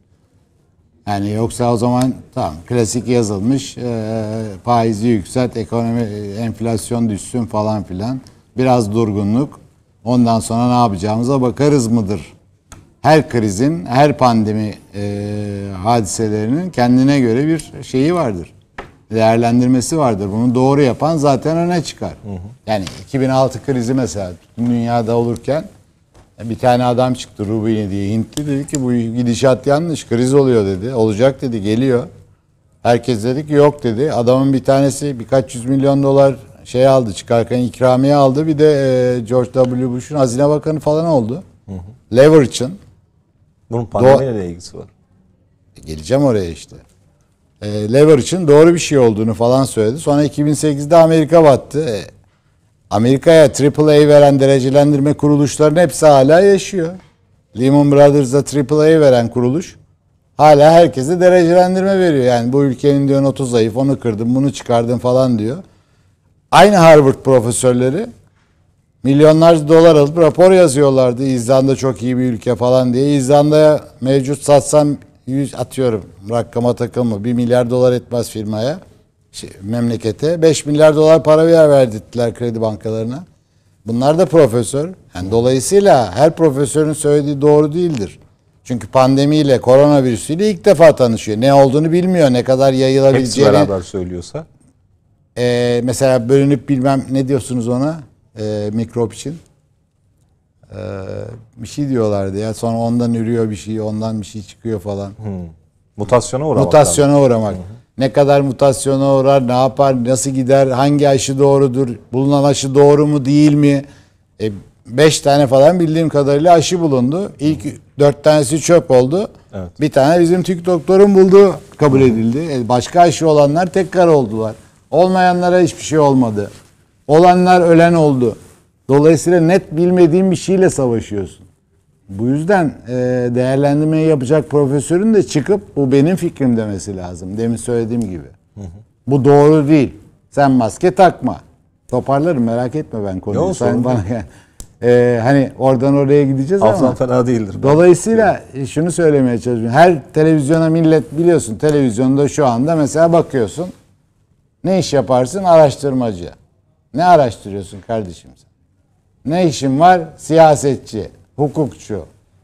Yani yoksa o zaman tamam klasik yazılmış e, faizi yükselt, ekonomi enflasyon düşsün falan filan. Biraz durgunluk. Ondan sonra ne yapacağımıza bakarız mıdır? Her krizin, her pandemi e, hadiselerinin kendine göre bir şeyi vardır. Değerlendirmesi vardır. Bunu doğru yapan zaten öne çıkar. Hı hı. Yani iki bin altı krizi mesela dünyada olurken bir tane adam çıktı Rubini diye Hintli dedi ki bu gidişat yanlış kriz oluyor dedi. Olacak dedi geliyor. Herkes dedi ki yok dedi. Adamın bir tanesi birkaç yüz milyon dolar şey aldı çıkarken ikramiye aldı. Bir de e, George W. Bush'un hazine bakanı falan oldu. Hı hı. Leverage'ın. Bunun pandemiyle ilgisi var. Geleceğim oraya işte. E, Leverage'ın doğru bir şey olduğunu falan söyledi. Sonra iki bin sekizde Amerika battı. E, Amerika'ya triple A veren derecelendirme kuruluşlarının hepsi hala yaşıyor. Lehman Brothers'a triple A veren kuruluş hala herkese derecelendirme veriyor. Yani bu ülkenin diyor notu zayıf, onu kırdım, bunu çıkardım falan diyor. Aynı Harvard profesörleri milyonlarca dolar alıp rapor yazıyorlardı. İzlanda çok iyi bir ülke falan diye. İzlanda'ya mevcut satsam yüz atıyorum rakama takılma bir milyar dolar etmez firmaya. Şey, memlekete beş milyar dolar para verdirdiler kredi bankalarına. Bunlar da profesör. Yani dolayısıyla her profesörün söylediği doğru değildir. Çünkü pandemiyle, koronavirüsüyle ilk defa tanışıyor. Ne olduğunu bilmiyor, ne kadar yayılabileceğini. Hepsi beraber söylüyorsa. E, mesela bölünüp bilmem ne diyorsunuz ona e, mikrop için. E, bir şey diyorlardı ya. Sonra ondan ürüyor bir şey, ondan bir şey çıkıyor falan. Hmm. Mutasyona uğramak. Mutasyona uğramak. Hı hı. Ne kadar mutasyona uğrar, ne yapar, nasıl gider, hangi aşı doğrudur, bulunan aşı doğru mu değil mi? E, beş tane falan bildiğim kadarıyla aşı bulundu. İlk dört tanesi çöp oldu. Evet. Bir tane bizim Türk doktorun bulduğu kabul edildi. E, başka aşı olanlar tekrar oldular. Olmayanlara hiçbir şey olmadı. Olanlar ölen oldu. Dolayısıyla net bilmediğin bir şeyle savaşıyorsun. Bu yüzden e, değerlendirmeyi yapacak profesörün de çıkıp bu benim fikrim demesi lazım. Demin söylediğim gibi. Hı hı. Bu doğru değil. Sen maske takma. Toparlarım merak etme ben konuyu. Yok, Sen bana e, hani oradan oraya gideceğiz Afdan ama. fena değildir. Dolayısıyla e, şunu söylemeye çalışıyorum. Her televizyona millet biliyorsun televizyonda şu anda mesela bakıyorsun. Ne iş yaparsın? Araştırmacı. Ne araştırıyorsun kardeşim sen? Ne işin var? Siyasetçi. Hukukçu.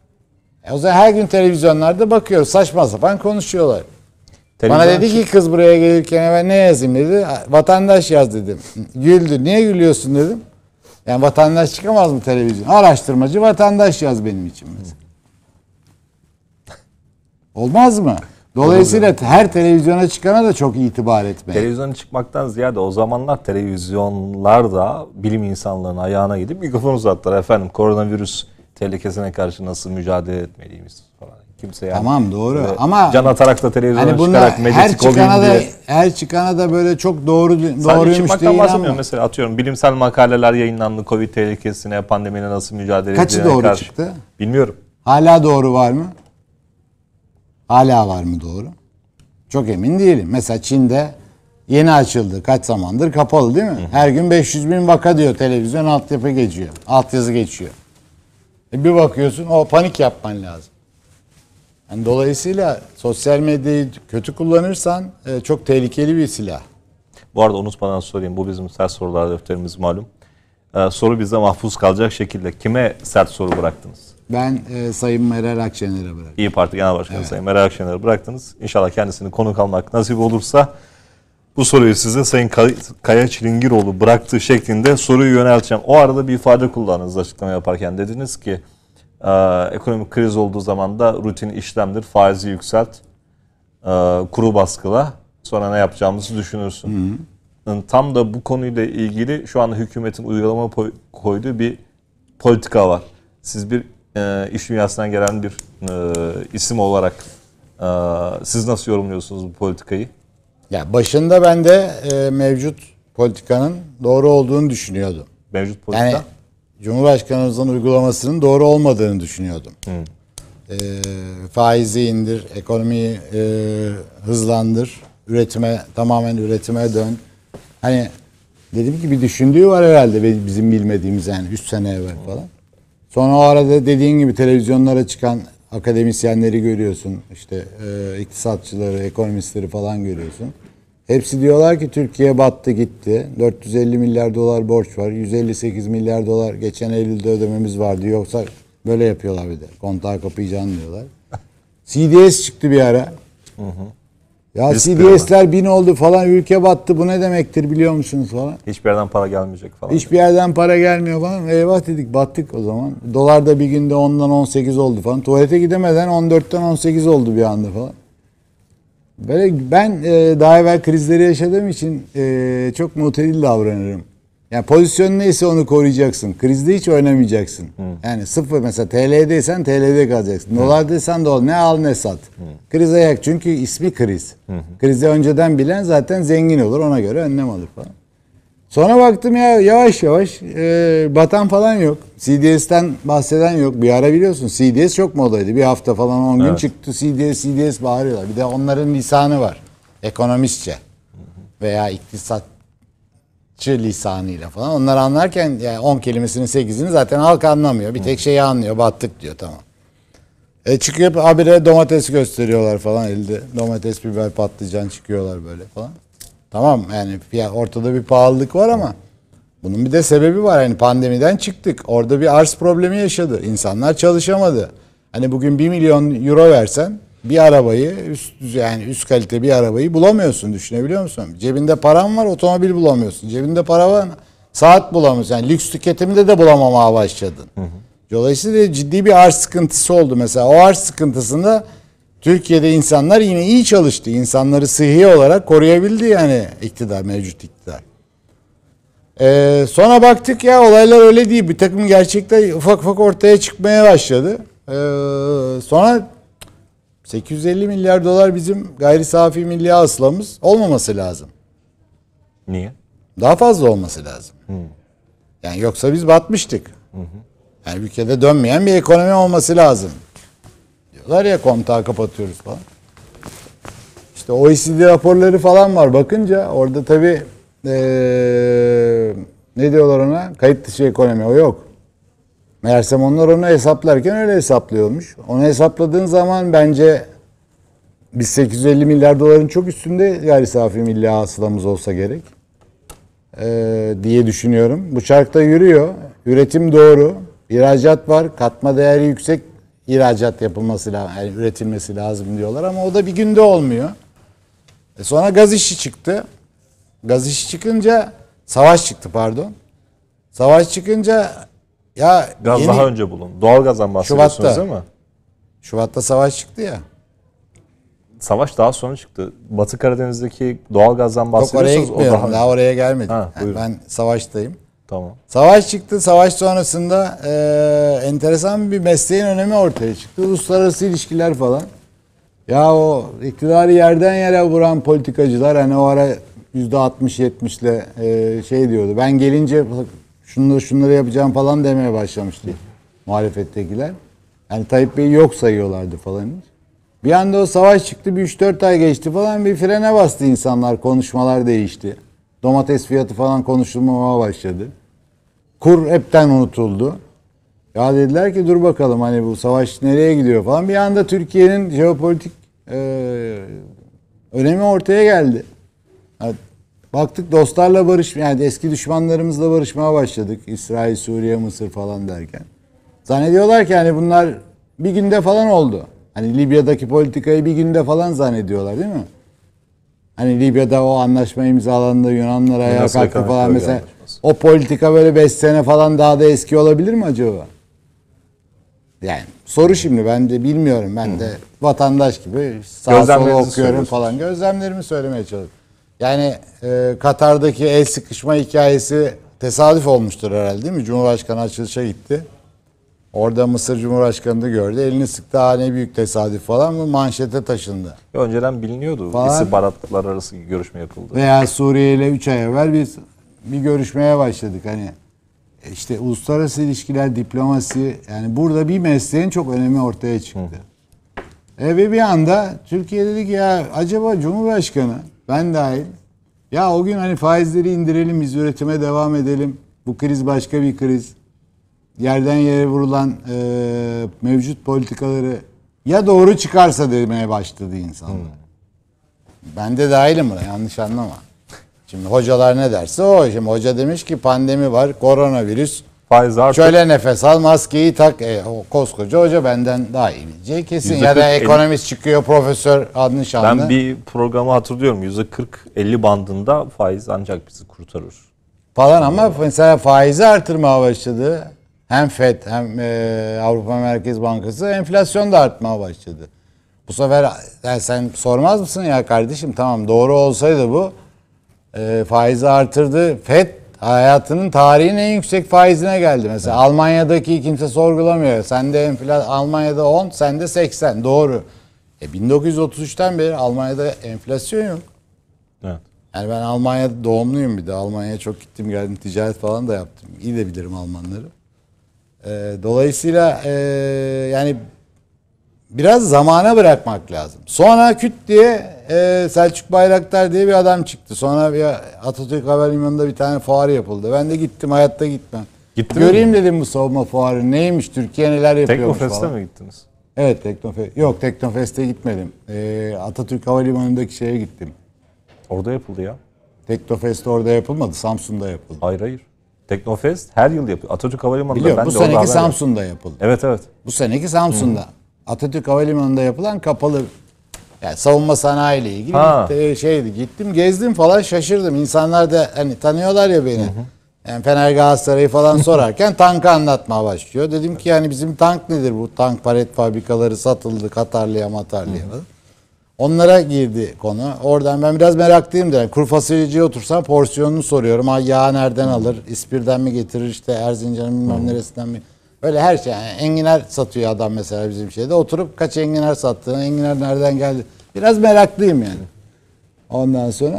E o zaman her gün televizyonlarda bakıyoruz. Saçma sapan konuşuyorlar. Televizyon Bana dedi ki kız buraya gelirken ben ne yazayım dedi. Vatandaş yaz dedim. Güldü. Niye gülüyorsun dedim. Yani vatandaş çıkamaz mı televizyon? Araştırmacı vatandaş yaz benim için mesela. Olmaz mı? Dolayısıyla her televizyona çıkana da çok itibar etmeyin. Televizyona çıkmaktan ziyade o zamanlar televizyonlar da bilim insanlarının ayağına gidip mikrofon uzattılar. Efendim koronavirüs tehlikesine karşı nasıl mücadele etmeliyiz falan. Kimse yani. Tamam doğru ama can atarak da televizyona hani çıkarak medyatik olayım da, diye. Her çıkana da böyle çok doğru doğruymuş Sadece çıkmaktan bahsetmiyorum. ama. Mesela atıyorum bilimsel makaleler yayınlandı. Covid tehlikesine, pandemiyle nasıl mücadele Kaçı edildiğine doğru karşı. çıktı? Bilmiyorum. Hala doğru var mı? Hala var mı doğru? Çok emin değilim. Mesela Çin'de yeni açıldı. Kaç zamandır kapalı değil mi? Hı hı. Her gün beş yüz bin vaka diyor televizyon altyapı geçiyor. Altyazı geçiyor. E bir bakıyorsun o panik yapman lazım. Yani dolayısıyla sosyal medyayı kötü kullanırsan e, çok tehlikeli bir silah. Bu arada unutmadan sorayım. Bu bizim sert sorular defterimiz malum. Ee, soru bize mahfuz kalacak şekilde. Kime sert soru bıraktınız? Ben e, Sayın Meral Akşener'e bıraktım. İyi Parti Genel Başkanı Evet. Sayın Meral Akşener'e bıraktınız. İnşallah kendisini konuk almak nasip olursa bu soruyu size Sayın Kaya Çilingiroğlu bıraktığı şeklinde soruyu yönelteceğim. O arada bir ifade kullandınız açıklama yaparken. Dediniz ki e, ekonomik kriz olduğu zaman da rutin işlemdir. Faizi yükselt, e, kuru baskıla, sonra ne yapacağımızı düşünürsün. Hı hı. Tam da bu konuyla ilgili şu anda hükümetin uygulama koyduğu bir politika var. Siz bir e, iş dünyasından gelen bir e, isim olarak e, siz nasıl yorumluyorsunuz bu politikayı? Ya başında ben de e, mevcut politikanın doğru olduğunu düşünüyordum. Mevcut politika? Yani Cumhurbaşkanımızın uygulamasının doğru olmadığını düşünüyordum. Hı. E, faizi indir, ekonomiyi e, hızlandır, üretime tamamen üretime dön. Hani dedim ki bir düşündüğü var herhalde bizim bilmediğimiz, yani üç sene evvel falan. Sonra o arada dediğin gibi televizyonlara çıkan akademisyenleri görüyorsun. İşte e, iktisatçıları, ekonomistleri falan görüyorsun. Hepsi diyorlar ki Türkiye battı gitti. dört yüz elli milyar dolar borç var. yüz elli sekiz milyar dolar geçen Eylül'de ödememiz vardı. Yoksa böyle yapıyorlar bir de. Kontağı kapayacaksın diyorlar. C D S çıktı bir ara. Hı hı. Ya C D S'ler bin oldu falan, ülke battı, bu ne demektir biliyor musunuz falan. Hiçbir yerden para gelmeyecek falan. Hiçbir yerden para gelmiyor falan. Eyvah dedik, battık o zaman. Dolar da bir günde ondan on sekiz oldu falan. Tuvalete gidemeden on dörtten on sekiz oldu bir anda falan. Böyle ben e, daha evvel krizleri yaşadığım için e, çok mutedil davranırım. Yani pozisyon neyse onu koruyacaksın. Krizde hiç oynamayacaksın. Hı. Yani sıfır, mesela T L'deysen T L'de kalacaksın. Dolar desen dolar, ne al ne sat. Hı. Kriz ayak, çünkü ismi kriz. Hı hı. Krizi önceden bilen zaten zengin olur, ona göre önlem alır falan. Sonra baktım ya yavaş yavaş e, batan falan yok. C D S'ten bahseden yok. Bir ara biliyorsun C D S çok modaydı. Bir hafta falan on gün evet. çıktı C D S C D S bağırıyorlar. Bir de onların lisanı var. Ekonomistçe veya iktisatçı lisanıyla falan. Onlar anlarken yani on kelimesinin sekizini zaten halk anlamıyor. Bir tek şeyi anlıyor. Battık diyor, tamam. E çıkıyor habire domates gösteriyorlar falan elde. Domates, biber, patlıcan çıkıyorlar böyle falan. Tamam, yani ortada bir pahalılık var ama bunun bir de sebebi var. Yani pandemiden çıktık. Orada bir arz problemi yaşadı. İnsanlar çalışamadı. Hani bugün bir milyon euro versen bir arabayı, üst yani üst kalite bir arabayı bulamıyorsun, düşünebiliyor musun? Cebinde paran var, otomobil bulamıyorsun. Cebinde para var, saat bulamıyorsun. Yani lüks tüketimde de bulamamaya başladın. Hı hı. Dolayısıyla ciddi bir arz sıkıntısı oldu mesela. O arz sıkıntısında Türkiye'de insanlar yine iyi çalıştı. İnsanları sıhhi olarak koruyabildi yani iktidar, mevcut iktidar. Ee, sonra baktık ya olaylar öyle değil. Bir takım gerçekler ufak ufak ortaya çıkmaya başladı. Ee, sonra sekiz yüz elli milyar dolar bizim gayri safi milli hasılamız olmaması lazım. Niye? Daha fazla olması lazım. Hmm. Yani yoksa biz batmıştık. Hı hı. Yani ülkede dönmeyen bir ekonomi olması lazım. Diyorlar ya, kontağı kapatıyoruz falan. İşte O E C D raporları falan var. Bakınca orada tabii ee, ne diyorlar ona? Kayıt dışı ekonomi, o yok. Meğersem onlar onu hesaplarken öyle hesaplıyormuş. Onu hesapladığın zaman bence biz sekiz yüz elli milyar doların çok üstünde gayri safi milli hasılamız olsa gerek ee, diye düşünüyorum. Bu çarkta yürüyor. Üretim doğru. İhracat var. Katma değeri yüksek ihracat yapılması lazım. Yani üretilmesi lazım diyorlar ama o da bir günde olmuyor. E sonra gaz işi çıktı. Gaz işi çıkınca savaş çıktı pardon. Savaş çıkınca ya gaz yeni, daha önce bulun. Doğalgazdan bahsediyorsunuz Şubat'ta, değil mi? Şubat'ta savaş çıktı ya. Savaş daha sonra çıktı. Batı Karadeniz'deki doğalgazdan bahsediyorsunuz. Yok, oraya gitmiyorum. O daha... daha oraya gelmedim. Ha, yani ben savaştayım. Tamam. Savaş çıktı. Savaş sonrasında e, enteresan bir mesleğin önemi ortaya çıktı. Uluslararası ilişkiler falan. Ya o iktidarı yerden yere vuran politikacılar hani o ara yüzde altmış yetmişle e, şey diyordu. Ben gelince şunları şunları yapacağım falan demeye başlamıştı muhalefettekiler. Yani Tayyip Bey'i yok sayıyorlardı falan. Bir anda o savaş çıktı. Bir üç dört ay geçti falan. Bir frene bastı insanlar. Konuşmalar değişti. Domates fiyatı falan konuşulmaya başladı. Kur hepten unutuldu. Ya dediler ki dur bakalım hani bu savaş nereye gidiyor falan. Bir anda Türkiye'nin jeopolitik e, önemi ortaya geldi. Baktık dostlarla barış, yani eski düşmanlarımızla barışmaya başladık. İsrail, Suriye, Mısır falan derken. Zannediyorlar ki hani bunlar bir günde falan oldu. Hani Libya'daki politikayı bir günde falan zannediyorlar değil mi? Hani Libya'da o anlaşma imzalandı, Yunanlar ayağa kalktı falan mesela. O politika böyle beş sene falan daha da eski olabilir mi acaba? Yani soru şimdi, ben de bilmiyorum. Ben de vatandaş gibi sağa sola okuyorum falan. Gözlemlerimi söylemeye çalışıyorum. Yani e, Katar'daki el sıkışma hikayesi tesadüf olmuştur herhalde değil mi? Cumhurbaşkanı açılışa gitti. Orada Mısır Cumhurbaşkanı'nı gördü. Elini sıktı. Ha ne büyük tesadüf falan mı? Manşete taşındı. Önceden biliniyordu. Falan. İstihbaratlar arası görüşme yapıldı. Veya Suriye ile üç ay evvel biz bir görüşmeye başladık. Hani işte uluslararası ilişkiler, diplomasi, yani burada bir mesleğin çok önemi ortaya çıktı. E ve bir anda Türkiye dedi ki ya acaba Cumhurbaşkanı, ben dahil, ya o gün hani faizleri indirelim, biz üretime devam edelim. Bu kriz başka bir kriz. Yerden yere vurulan e, mevcut politikaları ya doğru çıkarsa demeye başladı insanlar. Hmm. Ben de dahilim buna, yanlış anlama. Şimdi hocalar ne derse o. Şimdi hoca demiş ki pandemi var, koronavirüs. Faiz artık. Şöyle nefes al, maskeyi tak. E, o koskoca hoca benden daha iyi bilecek kesin. Ya da ekonomist çıkıyor, profesör adlı şanlı. Ben bir programı hatırlıyorum. yüzde kırk elli bandında faiz ancak bizi kurtarır. Falan ama mesela faizi artırmaya başladı. Hem FED hem e, Avrupa Merkez Bankası enflasyon da artmaya başladı. Bu sefer yani sen sormaz mısın ya kardeşim, tamam doğru olsaydı bu e, faizi artırdı. FED hayatının tarihinin en yüksek faizine geldi. Mesela evet. Almanya'daki kimse sorgulamıyor. Sende enflasyon Almanya'da on, sende seksen. Doğru. E bin dokuz yüz otuz üçten beri Almanya'da enflasyon yok. Evet. Yani ben Almanya doğumluyum bir de. Almanya'ya çok gittim geldim, ticaret falan da yaptım. İyi de bilirim Almanları. E, dolayısıyla e, yani biraz zamana bırakmak lazım. Sonra küt diye e, Selçuk Bayraktar diye bir adam çıktı. Sonra bir Atatürk Havalimanı'nda bir tane fuarı yapıldı. Ben de gittim, hayatta gitmem. Gittin Göreyim mi? Dedim bu savunma fuarı neymiş, Türkiye neler yapıyormuş falan. Teknofest'e mi gittiniz? Evet, Teknofest. Yok, Teknofest'e gitmedim. E, Atatürk Havalimanı'ndaki şeye gittim. Orada yapıldı ya. Teknofest orada yapılmadı, Samsun'da yapıldı. Hayır hayır. Teknofest her yıl yapıyor. Atatürk Havalimanı'nda. Biliyorum, ben bu seneki Samsun'da yapıldı. Evet evet. Bu seneki Samsun'da. Hı. Atatürk Havalimanı'nda yapılan kapalı, yani savunma sanayi ile ilgili bir şeydi. Gittim, gezdim falan, şaşırdım. İnsanlar da hani tanıyorlar ya beni. Hı hı. Yani Fener Galatasaray'ı falan sorarken tankı anlatmaya başlıyor. Dedim ki yani bizim tank nedir? Bu tank palet fabrikaları satıldı Katarlı'ya Matarlı'ya. Onlara girdi konu. Oradan ben biraz meraklıyım da. Kuru fasulyeciye otursam porsiyonunu soruyorum. Ha yağ nereden alır? İspir'den mi getirir? İşte Erzincan'ın bilmem neresinden mi? Öyle her şey. Yani enginar satıyor adam mesela bizim şeyde. Oturup kaç enginar sattığını, enginar nereden geldi? Biraz meraklıyım yani. Ondan sonra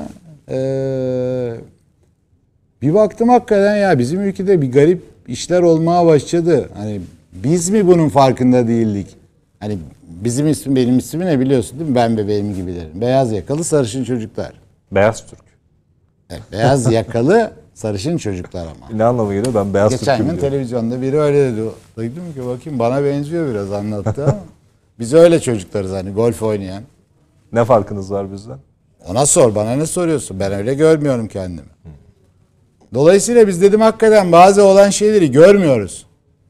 ee, bir baktım hakikaten ya bizim ülkede bir garip işler olmaya başladı. Hani biz mi bunun farkında değildik? Hani bizim ismi, benim ismi ne biliyorsun değil mi? Ben bebeğim gibilerim. Beyaz yakalı sarışın çocuklar. Beyaz Türk. Evet, beyaz yakalı sarışın çocuklar ama. Ne anlamı geliyor? Ben beyaz Türk'üm Geçen gün televizyonda biri öyle dedi. Duydum ki bakayım bana benziyor biraz, anlattı ama. Biz öyle çocuklarız hani, golf oynayan. Ne farkınız var bizden? Ona sor, bana ne soruyorsun? Ben öyle görmüyorum kendimi. Dolayısıyla biz dedim hakikaten bazı olan şeyleri görmüyoruz.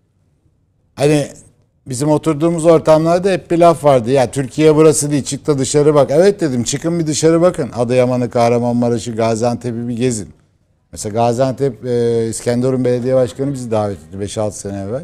Hani bizim oturduğumuz ortamlarda hep bir laf vardı. Ya Türkiye burası değil, çık da dışarı bak. Evet dedim, çıkın bir dışarı bakın. Adıyaman'ı, Kahramanmaraş'ı, Gaziantep'i bir gezin. Mesela Gaziantep, e, İskenderun Belediye Başkanı bizi davet etti beş altı sene evvel.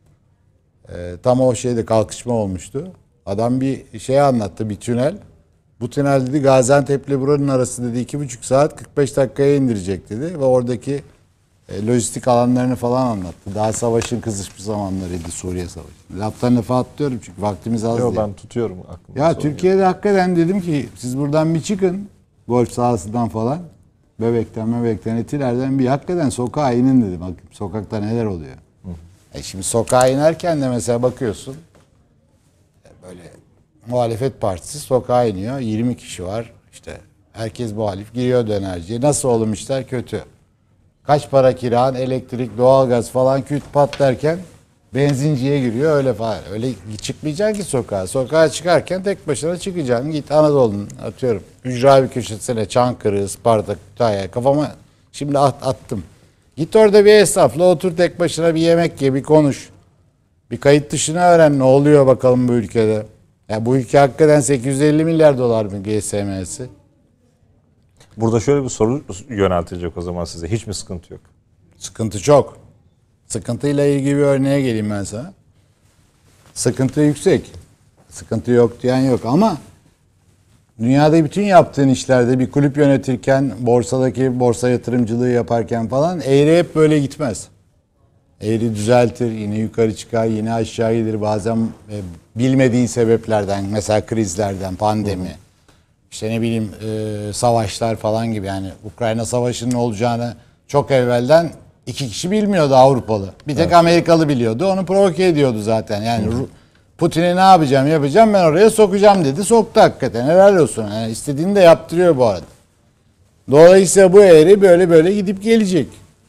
E, tam o şeyde kalkışma olmuştu. Adam bir şey anlattı, bir tünel. Bu tünel dedi Gaziantep ile buranın arası dedi iki buçuk saat kırk beş dakikaya indirecek dedi. Ve oradaki e, lojistik alanlarını falan anlattı. Daha savaşın kızışmış zamanlarıydı, Suriye Savaşı. Laftan lafa atlıyorum çünkü vaktimiz az. Yok diye. ben tutuyorum aklımda. Ya Türkiye'de hakikaten dedim ki siz buradan bir çıkın. Golf sahasından falan. Bebekten bebekten etilerden bir hakikaten sokağa inin dedim. Bak sokakta neler oluyor. Hı. E şimdi sokağa inerken de mesela bakıyorsun. Böyle muhalefet partisi sokağa iniyor. yirmi kişi var. İşte herkes muhalif. Giriyor dönerciye. Nasıl oğlum işler? Kötü. Kaç para kiran, elektrik, doğalgaz falan küt pat derken benzinciye giriyor öyle falan. Öyle çıkmayacaksın ki sokağa. Sokağa çıkarken tek başına çıkacaksın. Git Anadolu'nun atıyorum. Ücra bir köşesine Çankırı, Isparta, Kütahya kafama şimdi at, attım. Git orada bir esnafla otur tek başına bir yemek ye bir konuş. Bir kayıt dışını öğren ne oluyor bakalım bu ülkede. Ya bu ülke hakikaten sekiz yüz elli milyar dolar mı G S M'si? Burada şöyle bir soru yöneltilecek o zaman size. Hiç mi sıkıntı yok? Sıkıntı çok. Sıkıntıyla ilgili bir örneğe geleyim ben sana. Sıkıntı yüksek. Sıkıntı yok diyen yok ama dünyada bütün yaptığın işlerde bir kulüp yönetirken, borsadaki borsa yatırımcılığı yaparken falan eğri hep böyle gitmez. Eğri düzeltir, yine yukarı çıkar, yine aşağı gelir. Bazen e, bilmediğin sebeplerden, mesela krizlerden, pandemi, hı hı. işte ne bileyim e, savaşlar falan gibi. Yani Ukrayna Savaşı'nın olacağını çok evvelden iki kişi bilmiyordu Avrupalı. Bir tek evet. Amerikalı biliyordu. Onu provoke ediyordu zaten. Yani hı hı. Putin'i ne yapacağım yapacağım ben oraya sokacağım dedi. Soktu hakikaten. Helal olsun. Yani istediğini de yaptırıyor bu arada. Dolayısıyla bu eğri böyle böyle gidip gelecek.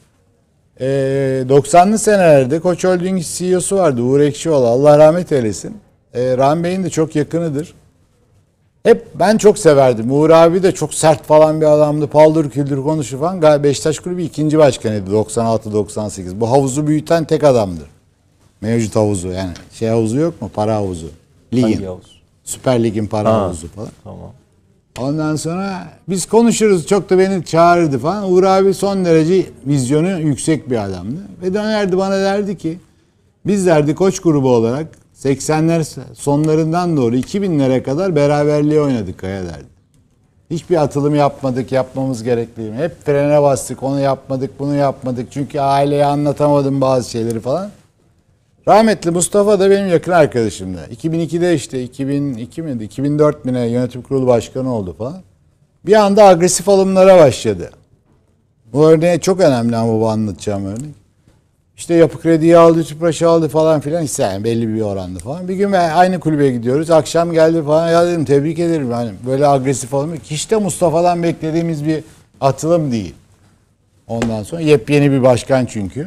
Ee, doksanlı senelerde Koç Holding C E O'su vardı Uğur Ekşioğlu. Allah rahmet eylesin. Ee, Rahmi Bey'in de çok yakınıdır. Hep ben çok severdim. Uğur abi de çok sert falan bir adamdı. Paldır küldür konuşur falan. Galiba Beşiktaş Kulübü ikinci başkanıydı doksan altı doksan sekiz. Bu havuzu büyüten tek adamdır. Mevcut havuzu yani şey havuzu yok mu? Para havuzu. Ligin. Süper Lig'in para ha, havuzu falan. Tamam. Ondan sonra biz konuşuruz. Çok da beni çağırırdı falan. Uğur abi son derece vizyonu yüksek bir adamdı. Ve dönerdi bana derdi ki biz derdi Koç grubu olarak seksenler sonlarından doğru iki binlere kadar beraberliğe oynadık Kaya derdi. Hiçbir atılım yapmadık, yapmamız gerektiğini. Hep frene bastık, onu yapmadık, bunu yapmadık. Çünkü aileye anlatamadım bazı şeyleri falan. Rahmetli Mustafa da benim yakın arkadaşımdı. iki bin ikide işte iki bin iki miydi? iki bin dört mine yönetim kurulu başkanı oldu falan. Bir anda agresif alımlara başladı. Bu örneğe çok önemli ama bu anlatacağım örnek. İşte Yapı Kredi'yi aldı, Tüpraş'ı aldı falan filan. İşte yani belli bir oranda falan. Bir gün aynı kulübe gidiyoruz. Akşam geldi falan. Ya dedim tebrik ederim. Yani böyle agresif alım. Hiç de Mustafa'dan beklediğimiz bir atılım değil. Ondan sonra yepyeni bir başkan çünkü.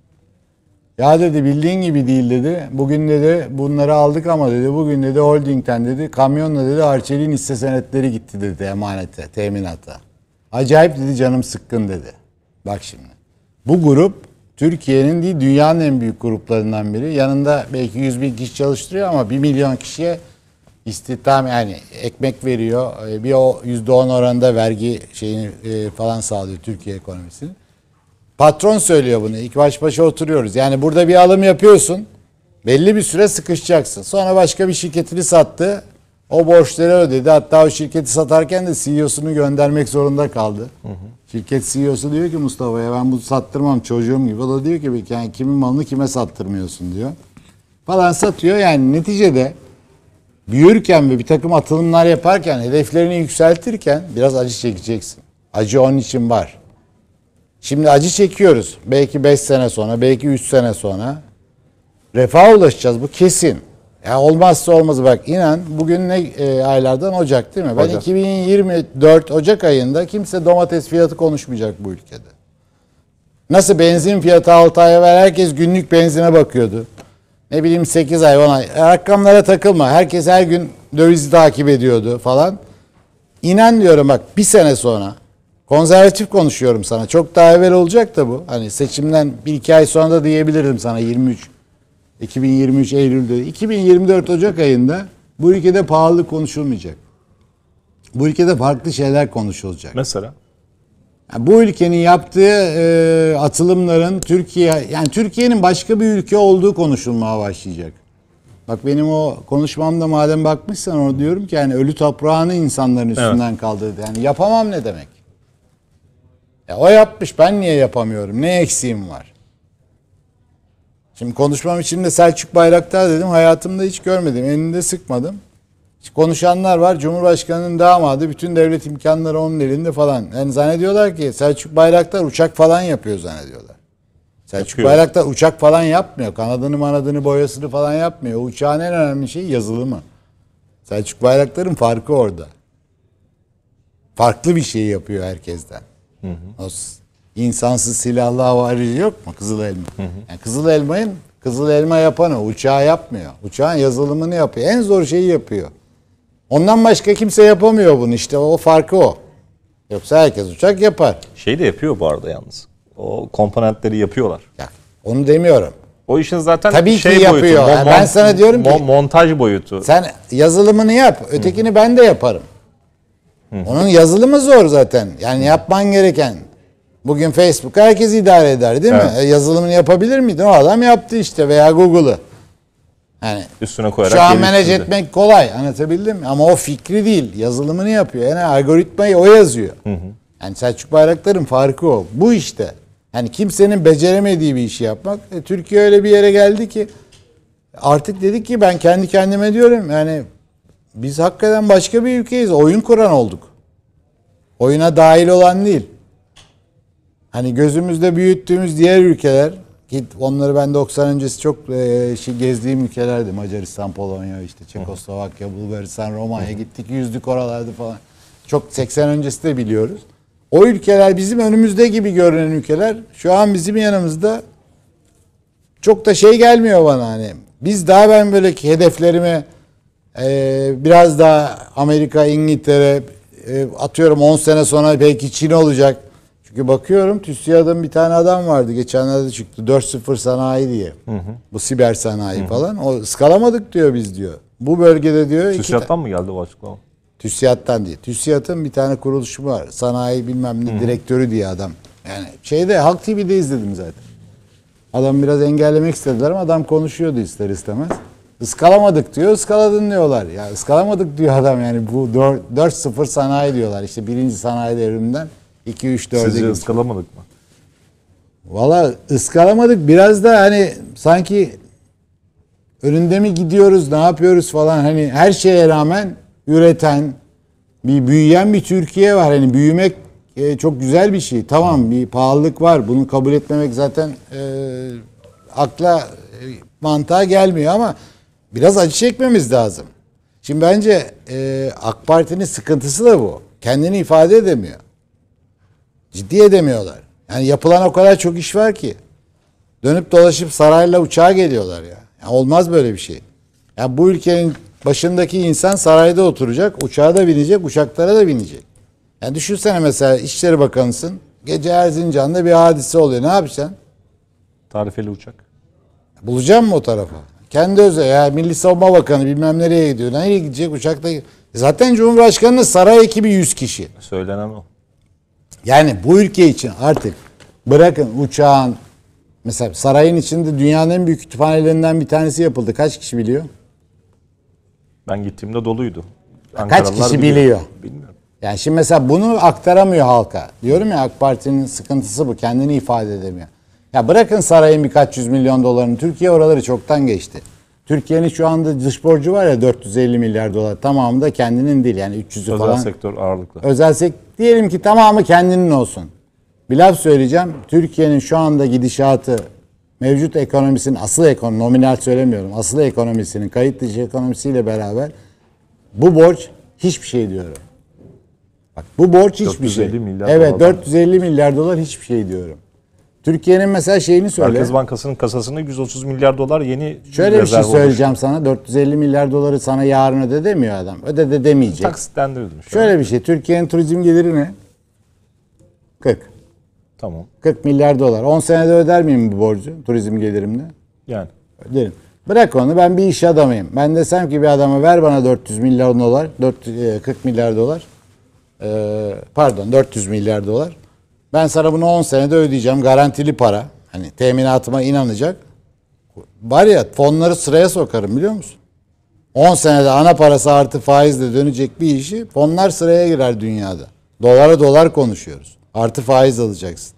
Ya dedi bildiğin gibi değil dedi. Bugün dedi bunları aldık ama dedi bugün dedi holdingten dedi kamyonla dedi Arçelik'in hisse senetleri gitti dedi emanete, teminata. Acayip dedi canım sıkkın dedi. Bak şimdi. Bu grup Türkiye'nin değil dünyanın en büyük gruplarından biri. Yanında belki yüz bin kişi çalıştırıyor ama bir milyon kişiye istihdam yani ekmek veriyor. Bir o yüzde on oranında vergi şeyini falan sağlıyor Türkiye ekonomisini. Patron söylüyor bunu. İlk baş başa oturuyoruz. Yani burada bir alım yapıyorsun. Belli bir süre sıkışacaksın. Sonra başka bir şirketini sattı. O borçları ödedi. Hatta o şirketi satarken de C E O'sunu göndermek zorunda kaldı. Hı hı. Şirket C E O'su diyor ki Mustafa'ya ben bunu sattırmam çocuğum gibi. O da diyor ki yani kimin malını kime sattırmıyorsun diyor. Falan satıyor. Yani neticede büyürken ve bir takım atılımlar yaparken hedeflerini yükseltirken biraz acı çekeceksin. Acı onun için var. Şimdi acı çekiyoruz. Belki beş sene sonra, belki üç sene sonra refaha ulaşacağız. Bu kesin. Ya olmazsa olmaz bak inan bugün ne e, aylardan Ocak değil mi? Ben Ocak. iki bin yirmi dört Ocak ayında kimse domates fiyatı konuşmayacak bu ülkede. Nasıl benzin fiyatı altı ay evvel herkes günlük benzine bakıyordu. Ne bileyim sekiz ay on ay. Rakamlara takılma. Herkes her gün dövizi takip ediyordu falan. İnan diyorum bak bir sene sonra konservatif konuşuyorum sana. Çok daha evvel olacak da bu. Hani seçimden bir iki ay sonra da diyebilirim sana yirmi üç iki bin yirmi üç Eylül'de. iki bin yirmi dört Ocak ayında bu ülkede pahalılık konuşulmayacak. Bu ülkede farklı şeyler konuşulacak. Mesela? Yani bu ülkenin yaptığı e, atılımların Türkiye yani Türkiye'nin başka bir ülke olduğu konuşulmaya başlayacak. Bak benim o konuşmamda madem bakmışsan onu diyorum ki yani ölü toprağını insanların üstünden evet. kaldırdı. Yani yapamam ne demek? Ya o yapmış ben niye yapamıyorum? Ne eksiğim var? Şimdi konuşmam için de Selçuk Bayraktar dedim. Hayatımda hiç görmedim. Elinde sıkmadım. İşte konuşanlar var. Cumhurbaşkanının damadı. Bütün devlet imkanları onun elinde falan. Yani zannediyorlar ki Selçuk Bayraktar uçak falan yapıyor zannediyorlar. Selçuk yapıyor. Bayraktar uçak falan yapmıyor. Kanadını manadını boyasını falan yapmıyor. O uçağın en önemli şeyi yazılımı. Selçuk Bayraktar'ın farkı orada. Farklı bir şey yapıyor herkesten. Hı hı. O insansız silahlı hava aracı yok mu Kızıl Elma? Hı hı. Yani Kızıl Elma'nın Kızıl elma yapan o. Uçağı yapmıyor. Uçağın yazılımını yapıyor. En zor şeyi yapıyor. Ondan başka kimse yapamıyor bunu. İşte o farkı o. Yoksa herkes uçak yapar. Şey de yapıyor bu arada yalnız. O komponentleri yapıyorlar. Ya, onu demiyorum. O işin zaten Tabii şey ki yapıyor. boyutu. Yani ben sana diyorum ki- montaj boyutu. Sen yazılımını yap. Ötekini ben de yaparım. Onun yazılımı zor zaten. Yani yapman gereken. Bugün Facebook herkes idare eder değil mi? Evet. E, yazılımını yapabilir miydin? O adam yaptı işte veya Google'ı. Yani Üstüne koyarak şu an geliştirdi. manage etmek kolay. Anlatabildim mi? Ama o fikri değil. Yazılımını yapıyor. Yani algoritmayı o yazıyor. Hı hı. Yani Selçuk Bayraktar'ın farkı o. Bu işte. Yani kimsenin beceremediği bir işi yapmak. E, Türkiye öyle bir yere geldi ki artık dedik ki ben kendi kendime diyorum yani biz hakikaten başka bir ülkeyiz. Oyun kuran olduk. Oyuna dahil olan değil. Hani gözümüzde büyüttüğümüz diğer ülkeler ki onları ben doksan öncesi çok e, şey gezdiğim ülkelerdi. Macaristan, Polonya, işte Çekoslovakya, Bulgaristan, Romanya gittik yüzdük oralarda falan. Çok seksen öncesi de biliyoruz. O ülkeler bizim önümüzde gibi görünen ülkeler şu an bizim yanımızda çok da şey gelmiyor bana hani. Biz daha ben böyle hedeflerimi e, biraz daha Amerika, İngiltere e, atıyorum on sene sonra belki Çin olacak. Çünkü bakıyorum TÜSİAD'ın bir tane adam vardı geçenlerde çıktı dört sıfır sanayi diye. Hı hı. Bu siber sanayi hı hı. falan. O ıskalamadık diyor biz diyor. Bu bölgede diyor. TÜSİAD'dan mı geldi bu açıklama? TÜSİAD'dan değil. TÜSİAD'ın bir tane kuruluşu var. Sanayi bilmem ne hı hı. direktörü diye adam. Yani şeyde Halk T V'de izledim zaten. Adam biraz engellemek istediler ama adam konuşuyordu ister istemez. Iskalamadık diyor, ıskaladın diyorlar. Ya ıskalamadık diyor adam yani bu dört sıfır sanayi diyorlar. İşte birinci sanayi devriminden iki üç dörde Sizce ıskalamadık mı? Valla ıskalamadık. Biraz da hani sanki önünde mi gidiyoruz, ne yapıyoruz falan. Hani her şeye rağmen üreten, bir büyüyen bir Türkiye var. Hani büyümek e, çok güzel bir şey. Tamam bir pahalılık var. Bunu kabul etmemek zaten e, akla, e, mantığa gelmiyor ama biraz acı çekmemiz lazım. Şimdi bence e, AK Parti'nin sıkıntısı da bu. Kendini ifade edemiyor. Ciddi edemiyorlar. Yani yapılan o kadar çok iş var ki. Dönüp dolaşıp sarayla uçağa geliyorlar ya. Yani olmaz böyle bir şey. Yani bu ülkenin başındaki insan sarayda oturacak, uçağa da binecek, uçaklara da binecek. Yani düşünsene mesela İçişleri Bakanısın. Gece Erzincan'da bir hadise oluyor. Ne yapacaksın? Tarifeli uçak. Bulacağım mı o tarafa? Kendi özel ya Milli Savunma Bakanı bilmem nereye gidiyor. Nereye gidecek uçakta? Zaten Cumhurbaşkanı'nın saray ekibi yüz kişi. Söylenen o. Yani bu ülke için artık bırakın uçağın mesela sarayın içinde dünyanın en büyük kütüphanelerinden bir tanesi yapıldı. Kaç kişi biliyor? Ben gittiğimde doluydu. Kaç kişi biliyor? biliyor? Bilmiyorum. Yani şimdi mesela bunu aktaramıyor halka. Diyorum ya AK Parti'nin sıkıntısı bu. Kendini ifade edemiyor. Ya bırakın sarayın birkaç yüz milyon dolarını. Türkiye oraları çoktan geçti. Türkiye'nin şu anda dış borcu var ya dört yüz elli milyar dolar. Tamamı da kendinin değil yani üç yüzü Özel falan. Özel sektör ağırlıklı. Özel sektör diyelim ki tamamı kendinin olsun. Bir laf söyleyeceğim. Türkiye'nin şu anda gidişatı mevcut ekonomisinin asıl ekonomi, nominal söylemiyorum. Asıl ekonomisinin kayıt dışı ekonomisiyle beraber bu borç hiçbir şey diyorum. Bak bu borç hiçbir şey. Evet dört yüz elli milyar dolar hiçbir şey diyorum. Türkiye'nin mesela şeyini söyle. Merkez Bankası'nın kasasına yüz otuz milyar dolar yeni şöyle bir şey söyleyeceğim olmuş. Sana. dört yüz elli milyar doları sana yarın öde demiyor adam. Öde de demeyecek. Taksitlendirdim. Şöyle bir şey. Türkiye'nin turizm geliri ne? kırk. Tamam. kırk milyar dolar. on senede öder miyim bu borcu turizm gelirimle? Yani. Öderim. Bırak onu ben bir iş adamıyım. Ben desem ki bir adama ver bana dört yüz milyar dolar. kırk milyar dolar. Ee, pardon dört yüz milyar dolar. Ben sana bunu on senede ödeyeceğim. Garantili para. Hani teminatıma inanacak. Var ya fonları sıraya sokarım biliyor musun? on senede ana parası artı faizle dönecek bir işi fonlar sıraya girer dünyada. Dolara dolar konuşuyoruz. Artı faiz alacaksın.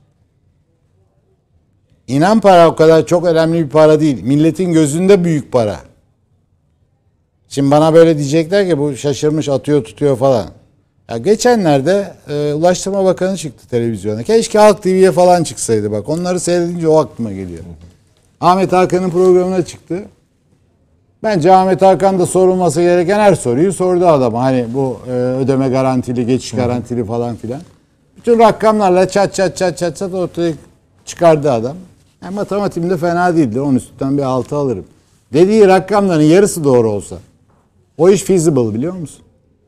İnan para o kadar çok önemli bir para değil. Milletin gözünde büyük para. Şimdi bana böyle diyecekler ki bu şaşırmış atıyor tutuyor falan. Ya geçenlerde e, Ulaştırma Bakanı çıktı televizyona. Keşke Halk T V'ye falan çıksaydı bak. Onları seyredince o aklıma geliyor. Hı hı. Ahmet Hakan'ın programına çıktı. Bence Ahmet Hakan da sorulması gereken her soruyu sordu adama. Hani bu e, ödeme garantili, geçiş garantili hı hı. falan filan. Bütün rakamlarla çat çat çat çat çat ortaya çıkardı adam. Yani matematiğimde fena değildir. on üstünden bir altı alırım. Dediği rakamların yarısı doğru olsa o iş feasible biliyor musun?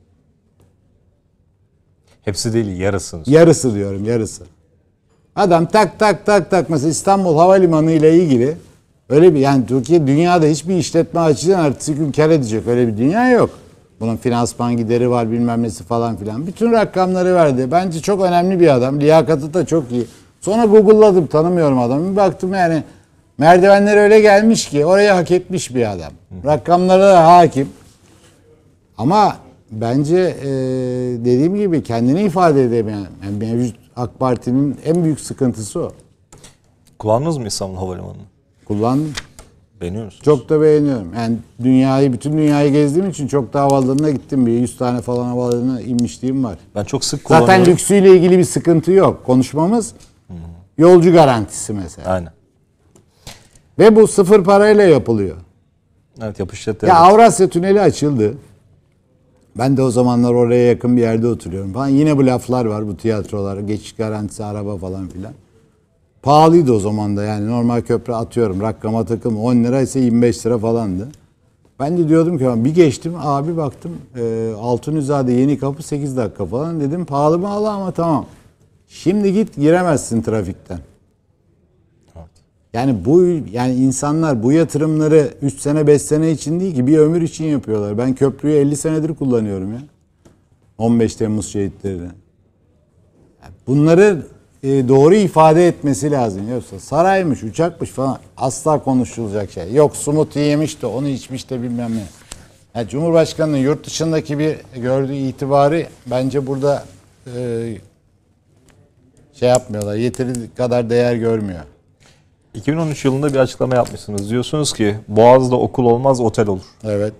Hepsi değil, yarısını. Yarısı diyorum, yarısı. Adam tak tak tak tak mesela İstanbul Havalimanı ile ilgili öyle bir, yani Türkiye dünyada hiçbir işletme açacaksın ertesi gün kar edecek öyle bir dünya yok. Bunun finansman gideri var, bilmem nesi falan filan. Bütün rakamları verdi. Bence çok önemli bir adam. Liyakatı da çok iyi. Sonra Google'ladım, tanımıyorum adamı. Bir baktım yani merdivenler öyle gelmiş ki oraya hak etmiş bir adam. Rakamlara da hakim. Ama bence e, dediğim gibi kendini ifade edemeyen, yani mevcut AK Parti'nin en büyük sıkıntısı o. Kullandınız mı İstanbul Havalimanı'nı? Kullandım. Beğeniyor musunuz? Çok da beğeniyorum. Yani dünyayı, bütün dünyayı gezdiğim için çok da havalarına gittim. Bir yüz tane falan havalarına inmişliğim var. Ben çok sık kullanıyorum. Zaten lüksüyle ilgili bir sıkıntı yok. Konuşmamız Hı-hı. yolcu garantisi mesela. Aynen. Ve bu sıfır parayla yapılıyor. Evet, yapıştı. Ya Avrasya Tüneli açıldı. Ben de o zamanlar oraya yakın bir yerde oturuyorum falan. Yine bu laflar var, bu tiyatrolar, geçiş garantisi, araba falan filan. Pahalıydı o zaman da, yani normal köprü atıyorum rakama takılma on lira ise yirmi beş lira falandı. Ben de diyordum ki bir geçtim abi baktım e, Altunizade Yeni Kapı sekiz dakika falan, dedim pahalı mı ala ama tamam. Şimdi git giremezsin trafikten. Evet. Yani bu, yani insanlar bu yatırımları üç sene beş sene için değil ki bir ömür için yapıyorlar. Ben köprüyü elli senedir kullanıyorum ya. on beş Temmuz şehitlerini. Yani bunları e, doğru ifade etmesi lazım. Yoksa saraymış, uçakmış falan asla konuşulacak şey. Yok smoothie yemiş de onu içmiş de bilmem ne. Yani Cumhurbaşkanı'nın yurt dışındaki bir gördüğü itibarı bence burada e, şey yapmıyorlar. Yeteri kadar değer görmüyor. iki bin on üç yılında bir açıklama yapmışsınız. Diyorsunuz ki Boğaz'da okul olmaz, otel olur. Evet.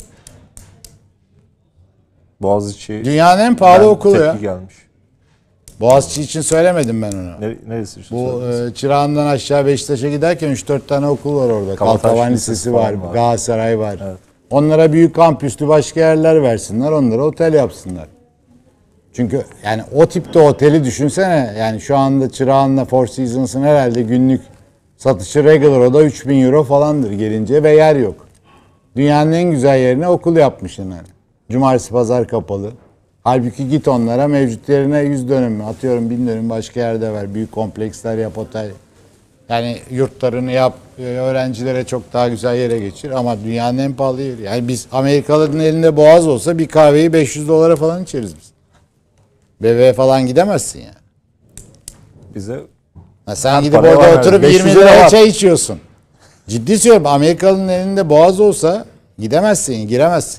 Boğaziçi Dünyanın en pahalı okulu ya. gelmiş. Boğaziçi için söylemedim ben onu. Ne, neresi için Bu e, Çırağan'dan aşağı Beşiktaş'a giderken üç dört tane okul var orada. Kalataş Kaltavan Lisesi Lisesi var, var. Galatasaray var. Evet. Onlara büyük kampüslü başka yerler versinler, onlara otel yapsınlar. Çünkü yani o tipte oteli düşünsene. Yani şu anda Çırağan'la Four Seasons'ın herhalde günlük satışı regular o da üç bin euro falandır gelince ve yer yok. Dünyanın en güzel yerine okul yapmışsın yani. Cumartesi pazar kapalı. Halbuki git onlara mevcut yerine yüz dönüm atıyorum, bin dönüm başka yerde ver. Büyük kompleksler yap, otel. Yani yurtlarını yap, öğrencilere çok daha güzel yere geçir ama dünyanın en pahalı yeri. Yani biz Amerikalıların elinde boğaz olsa bir kahveyi beş yüz dolara falan içeriz biz. B B falan gidemezsin yani. Bize Ha sen Hem gidip paraya orada var, oturup beş yüz yirmi lira liraya var. çay içiyorsun. Ciddi söylüyorum, Amerikalı'nın elinde boğaz olsa gidemezsin, giremezsin.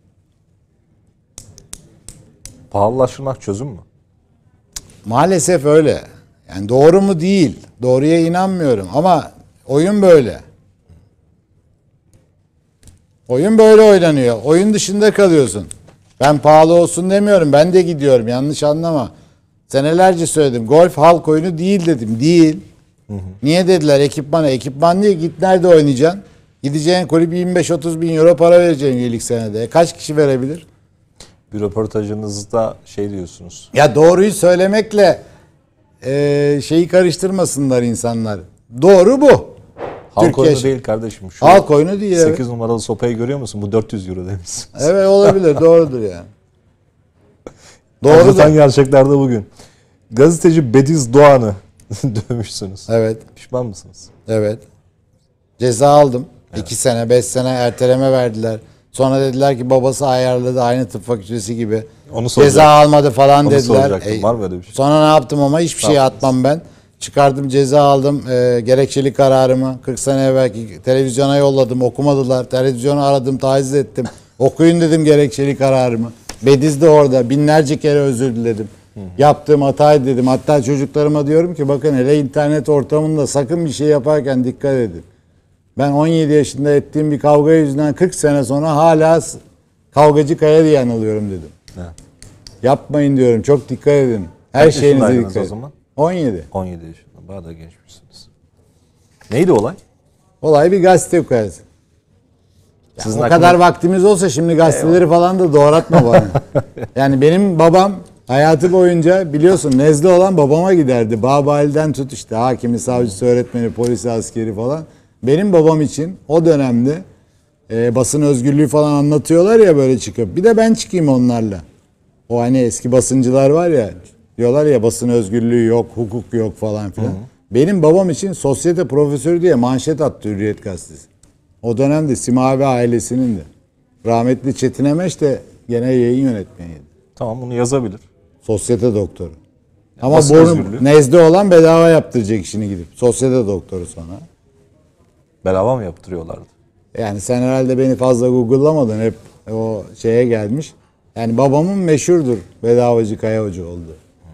pahalılaştırmak çözüm mü? Maalesef öyle. Yani doğru mu değil. Doğruya inanmıyorum ama oyun böyle. Oyun böyle oynanıyor. Oyun dışında kalıyorsun. Ben pahalı olsun demiyorum. Ben de gidiyorum. Yanlış anlama. Senelerce söyledim. Golf halk oyunu değil dedim. Değil. Hı hı. Niye dediler? Ekipmana. Ekipman değil. Git nerede oynayacaksın? Gideceğin kulüp yirmi beş otuz bin euro para vereceksin üyelik senede. Kaç kişi verebilir? Bir röportajınızda şey diyorsunuz. Ya doğruyu söylemekle e, şeyi karıştırmasınlar insanlar. Doğru bu. Halk Türkiye oyunu değil kardeşim. Şu halk oyunu değil. sekiz Evet. numaralı sopayı görüyor musun? Bu dört yüz euro demişsiniz. Evet olabilir. Doğrudur yani. Doğru Anlatan da. gerçeklerde bugün. Gazeteci Bediz Doğan'ı dövmüşsünüz. Evet. Pişman mısınız? Evet. Ceza aldım. Evet. İki sene, beş sene erteleme verdiler. Sonra dediler ki babası ayarladı aynı tıp fakültesi gibi. Onu Ceza almadı falan Onu dediler. E, var mı öyle bir şey? Sonra ne yaptım ama hiçbir şey atmam ben. Çıkardım, ceza aldım. E, gerekçeli kararımı kırk sene evvelki televizyona yolladım. Okumadılar. Televizyonu aradım, taciz ettim. Okuyun dedim gerekçeli kararımı. Bediz de orada. Binlerce kere özür diledim. Hı hı. Yaptığım hataydı dedim. Hatta çocuklarıma diyorum ki bakın hele internet ortamında sakın bir şey yaparken dikkat edin. Ben on yedi yaşında ettiğim bir kavga yüzünden kırk sene sonra hala kavgacı kaya diye anılıyorum dedim. Evet. Yapmayın diyorum. Çok dikkat edin. Her Kaç şeyinize yaşındaydınız dikkat edin. o zaman? on yedi. on yedi yaşında. Bayağı da gençmişsiniz. Neydi olay? Olay bir gazete ukayası. Ya o hakkında... kadar vaktimiz olsa şimdi gazeteleri Eyvallah. falan da doğratma bana. Yani benim babam Hayatı boyunca biliyorsun nezle olan babama giderdi. Babali'den tut işte hakimi, savcısı, öğretmeni, polisi, askeri falan. Benim babam için o dönemde e, basın özgürlüğü falan anlatıyorlar ya böyle çıkıp. Bir de ben çıkayım onlarla. O hani eski basıncılar var ya, diyorlar ya basın özgürlüğü yok, hukuk yok falan filan. Hı hı. Benim babam için sosyete profesörü diye manşet attı Hürriyet Gazetesi. O dönemde Simavi ailesinin de. Rahmetli Çetin Emeş de genel yayın yönetmeniydi. Tamam, bunu yazabilir. Sosyete doktoru. Ama basın bu özgürlüğü. nezle olan bedava yaptıracak işini gidip. Sosyete doktoru sonra. Bedava mı yaptırıyorlardı? Yani sen herhalde beni fazla Google'lamadın. Hep o şeye gelmiş. Yani babamın meşhurdur bedavacı Kaya Hoca oldu. Hmm.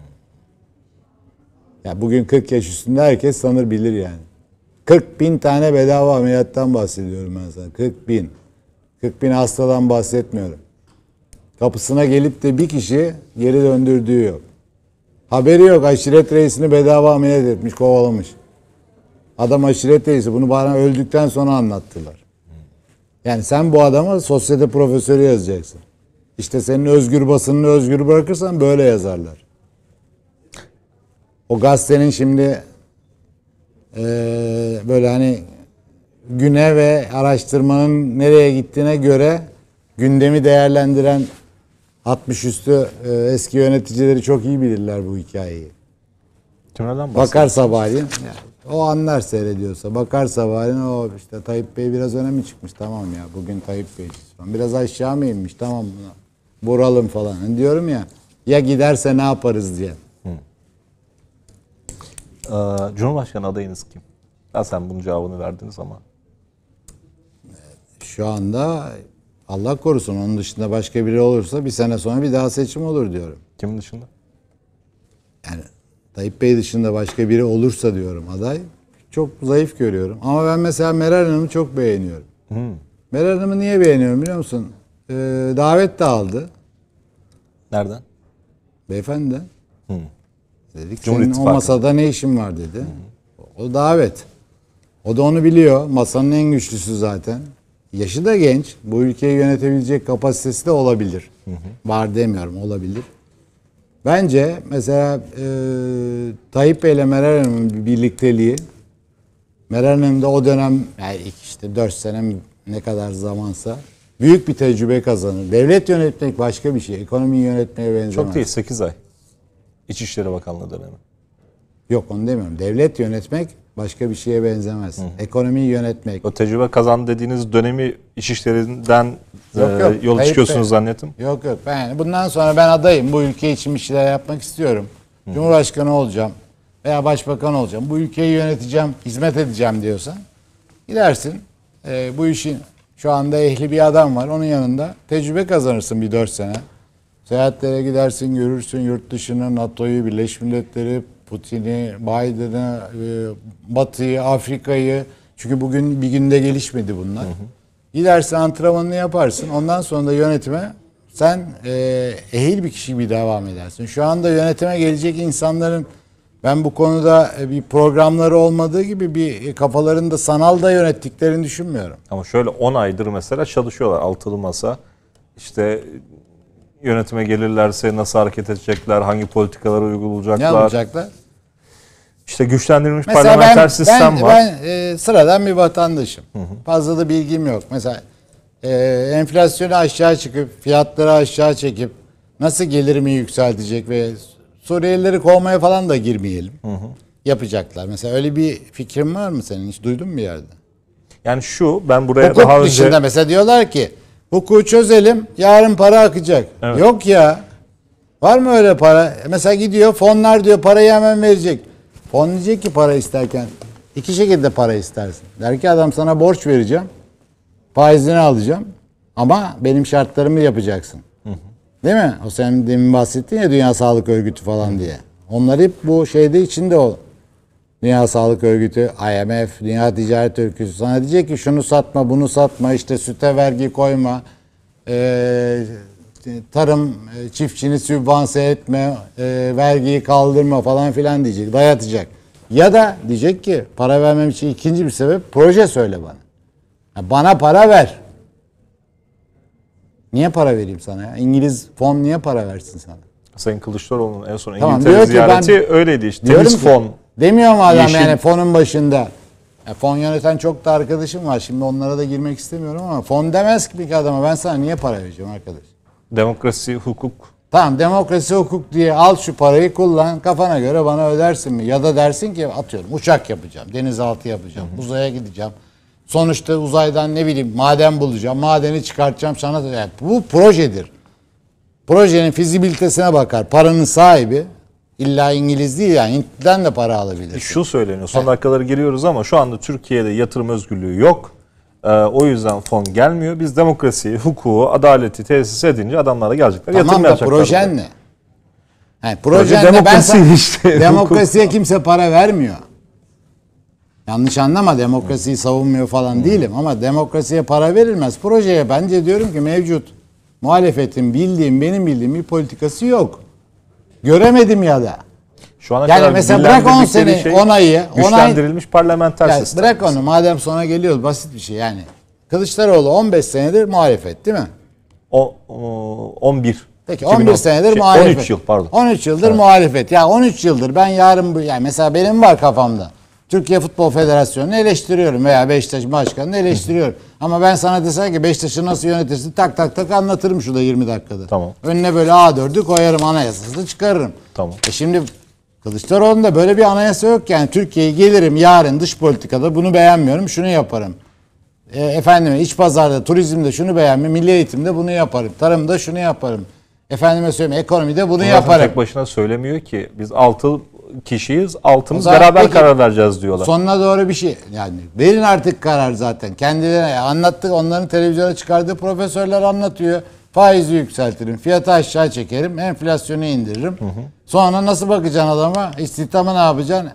Ya bugün kırk yaş üstünde herkes sanır bilir yani. kırk bin tane bedava ameliyattan bahsediyorum ben sana. kırk bin. kırk bin hastadan bahsetmiyorum. Kapısına gelip de bir kişi geri döndürdüğü yok. Haberi yok. Aşiret reisini bedava ameliyat etmiş, kovalamış. Adam aşiret reisi. Bunu bana öldükten sonra anlattılar. Yani sen bu adama sosyete profesörü yazacaksın. İşte senin özgür basınını özgür bırakırsan böyle yazarlar. O gazetenin şimdi e, böyle hani güne ve araştırmanın nereye gittiğine göre gündemi değerlendiren altmış üstü e, eski yöneticileri çok iyi bilirler bu hikayeyi. Bakar sabahleyin, o anlar seyrediyorsa. Bakar sabahleyin, o işte Tayyip Bey biraz öne mi çıkmış, tamam ya bugün Tayyip Bey biraz aşağı mı inmiş, tamam buna vuralım falan. Yani diyorum ya, ya giderse ne yaparız diye. Hı. Ee, Cumhurbaşkanı adayınız kim? Ya sen bunun cevabını verdiniz ama. Şu anda Allah korusun onun dışında başka biri olursa bir sene sonra bir daha seçim olur diyorum. Kimin dışında? Yani Tayyip Bey dışında başka biri olursa diyorum aday. Çok zayıf görüyorum. Ama ben mesela Meral Hanım'ı çok beğeniyorum. Hmm. Meral Hanım'ı niye beğeniyorum biliyor musun? Ee, davet de aldı. Nereden? Beyefendi. Hmm. Dedik Cumhur senin İttifakı. O masada ne işin var dedi. Hmm. O davet. O da onu biliyor. Masanın en güçlüsü zaten. Yaşı da genç. Bu ülkeyi yönetebilecek kapasitesi de olabilir. Hı hı. Var demiyorum, olabilir. Bence mesela e, Tayyip Bey ile Meral Hanım'ın birlikteliği, Meral Hanım da o dönem yani işte dört sene ne kadar zamansa büyük bir tecrübe kazanır. Devlet yönetmek başka bir şey. Ekonomiyi yönetmeye benzemez. Çok değil, sekiz ay. İçişleri Bakanlığı dönemi. Yok onu demiyorum. Devlet yönetmek başka bir şeye benzemez. Hı hı. Ekonomiyi yönetmek. O tecrübe kazandı dediğiniz dönemi İçişleri'nden yok, yok. E, yola Tayyip çıkıyorsunuz Bey. Zannettim. Yok yok. Ben yani bundan sonra ben adayım. Bu ülke için bir şeyler yapmak istiyorum. Hı. Cumhurbaşkanı olacağım veya başbakan olacağım. Bu ülkeyi yöneteceğim, hizmet edeceğim diyorsan gidersin. E, bu işin şu anda ehli bir adam var. Onun yanında tecrübe kazanırsın bir dört sene. Seyahatlere gidersin, görürsün yurt dışını, NATO'yu, Birleşmiş Milletleri, Putin'i, Biden'ı, Batı'yı, Afrika'yı. Çünkü bugün bir günde gelişmedi bunlar. Hı hı. Gidersin antrenmanını yaparsın. Ondan sonra da yönetime sen e, ehil bir kişi gibi devam edersin. Şu anda yönetime gelecek insanların ben bu konuda bir programları olmadığı gibi bir kafalarında sanal da yönettiklerini düşünmüyorum. Ama şöyle on aydır mesela çalışıyorlar. Altılı masa. İşte yönetime gelirlerse nasıl hareket edecekler, hangi politikaları uygulayacaklar. Ne yapacaklar? İşte güçlendirilmiş mesela parlamenter ben, sistem ben, var. Ben e, sıradan bir vatandaşım. Hı hı. Fazla da bilgim yok. Mesela e, enflasyonu aşağı çıkıp, fiyatları aşağı çekip nasıl gelirimi yükseltecek ve Suriyelileri kovmaya falan da girmeyelim. Hı hı. Yapacaklar. Mesela öyle bir fikrin var mı senin? Hiç duydun mu bir yerde? Yani şu, ben buraya hukuk daha önce... dışında mesela diyorlar ki hukuku çözelim, yarın para akacak. Evet. Yok ya. Var mı öyle para? Mesela gidiyor fonlar diyor parayı hemen verecek. Fon diyecek ki para isterken iki şekilde para istersin. Der ki adam sana borç vereceğim. Faizini alacağım. Ama benim şartlarımı yapacaksın. Hı hı. Değil mi? O senin demin bahsettin ya Dünya Sağlık Örgütü falan hı. diye. Onlar hep bu şeyde içinde o. Dünya Sağlık Örgütü, I M F, Dünya Ticaret Örgütü sana diyecek ki şunu satma, bunu satma, işte süte vergi koyma, e, tarım çiftçini sübvanse etme, e, vergiyi kaldırma falan filan diyecek, dayatacak. Ya da diyecek ki para vermem için ikinci bir sebep proje söyle bana. Yani bana para ver. Niye para vereyim sana ya? İngiliz fon niye para versin sana? Sayın Kılıçdaroğlu'nun en son Tamam, İngiltere diyor ki ziyareti ben- öyleydi işte. Diyorum Temiz ki, fon. Demiyor mu adam yeşil- yani fonun başında? Ya fon yöneten çok da arkadaşım var. Şimdi onlara da girmek istemiyorum ama fon demez ki bir adama ben sana niye para vereceğim arkadaş? Demokrasi, hukuk. Tamam, demokrasi, hukuk diye al şu parayı kullan, kafana göre bana ödersin mi? Ya da dersin ki atıyorum uçak yapacağım, denizaltı yapacağım, hı hı. uzaya gideceğim. Sonuçta uzaydan ne bileyim maden bulacağım, madeni çıkartacağım sana. Yani bu projedir. Projenin fizibilitesine bakar. Paranın sahibi illa İngiliz değil yani Hint'ten de para alabilir. Şu söyleniyor. Son dakikaları giriyoruz ama şu anda Türkiye'de yatırım özgürlüğü yok. Ee, o yüzden fon gelmiyor. Biz demokrasiyi, hukuku, adaleti tesis edince adamlara gelecekler. Tamam yatırım da yapacaklar. projen ne? Yani Proje projen ne? Ben demokrasi sana, işte. demokrasiye kimse para vermiyor. Yanlış anlama, demokrasiyi savunmuyor falan değilim ama demokrasiye para verilmez. Projeye bence diyorum ki mevcut muhalefetin bildiğim, benim bildiğim bir politikası yok. Göremedim ya da. Şu ana Yani kadar mesela bırak on sene, şey, on ayı, on ay, güçlendirilmiş parlamenter yani sistem. bırak onu madem sona geliyoruz, basit bir şey yani. Kılıçdaroğlu on beş senedir muhalefet değil mi? O, o, on bir. Peki on bir senedir şey, muhalefet. on üç yıl pardon. on üç yıldır evet. muhalefet. Ya on üç yıldır ben yarın bu yani mesela benim var kafamda. Türkiye Futbol Federasyonu'nu eleştiriyorum veya Beşiktaş Başkanı'nı eleştiriyorum. Ama ben sana desem ki Beşiktaş'ı nasıl yönetirsin tak tak tak anlatırım şurada yirmi dakikada. Tamam. Önüne böyle A dördü koyarım, anayasasını çıkarırım. Tamam. E şimdi Kılıçdaroğlu'nda böyle bir anayasa yok yani. Türkiye'yi gelirim yarın dış politikada bunu beğenmiyorum şunu yaparım. E, efendim iç pazarda, turizmde şunu beğenmiyorum, milli eğitimde bunu yaparım, tarımda şunu yaparım. Efendime söyleyeyim ekonomide bunu Zaten yaparım. tek başına söylemiyor ki. Biz altı kişiyiz. Altımız zaman beraber peki, karar vereceğiz diyorlar. Sonuna doğru bir şey. Yani verin artık karar zaten. Kendilerine anlattık. Onların televizyona çıkardığı profesörler anlatıyor. Faizi yükseltirim. Fiyatı aşağı çekerim. Enflasyonu indiririm. Hı hı. Sonra nasıl bakacaksın adama? İstihdamı ne yapacaksın?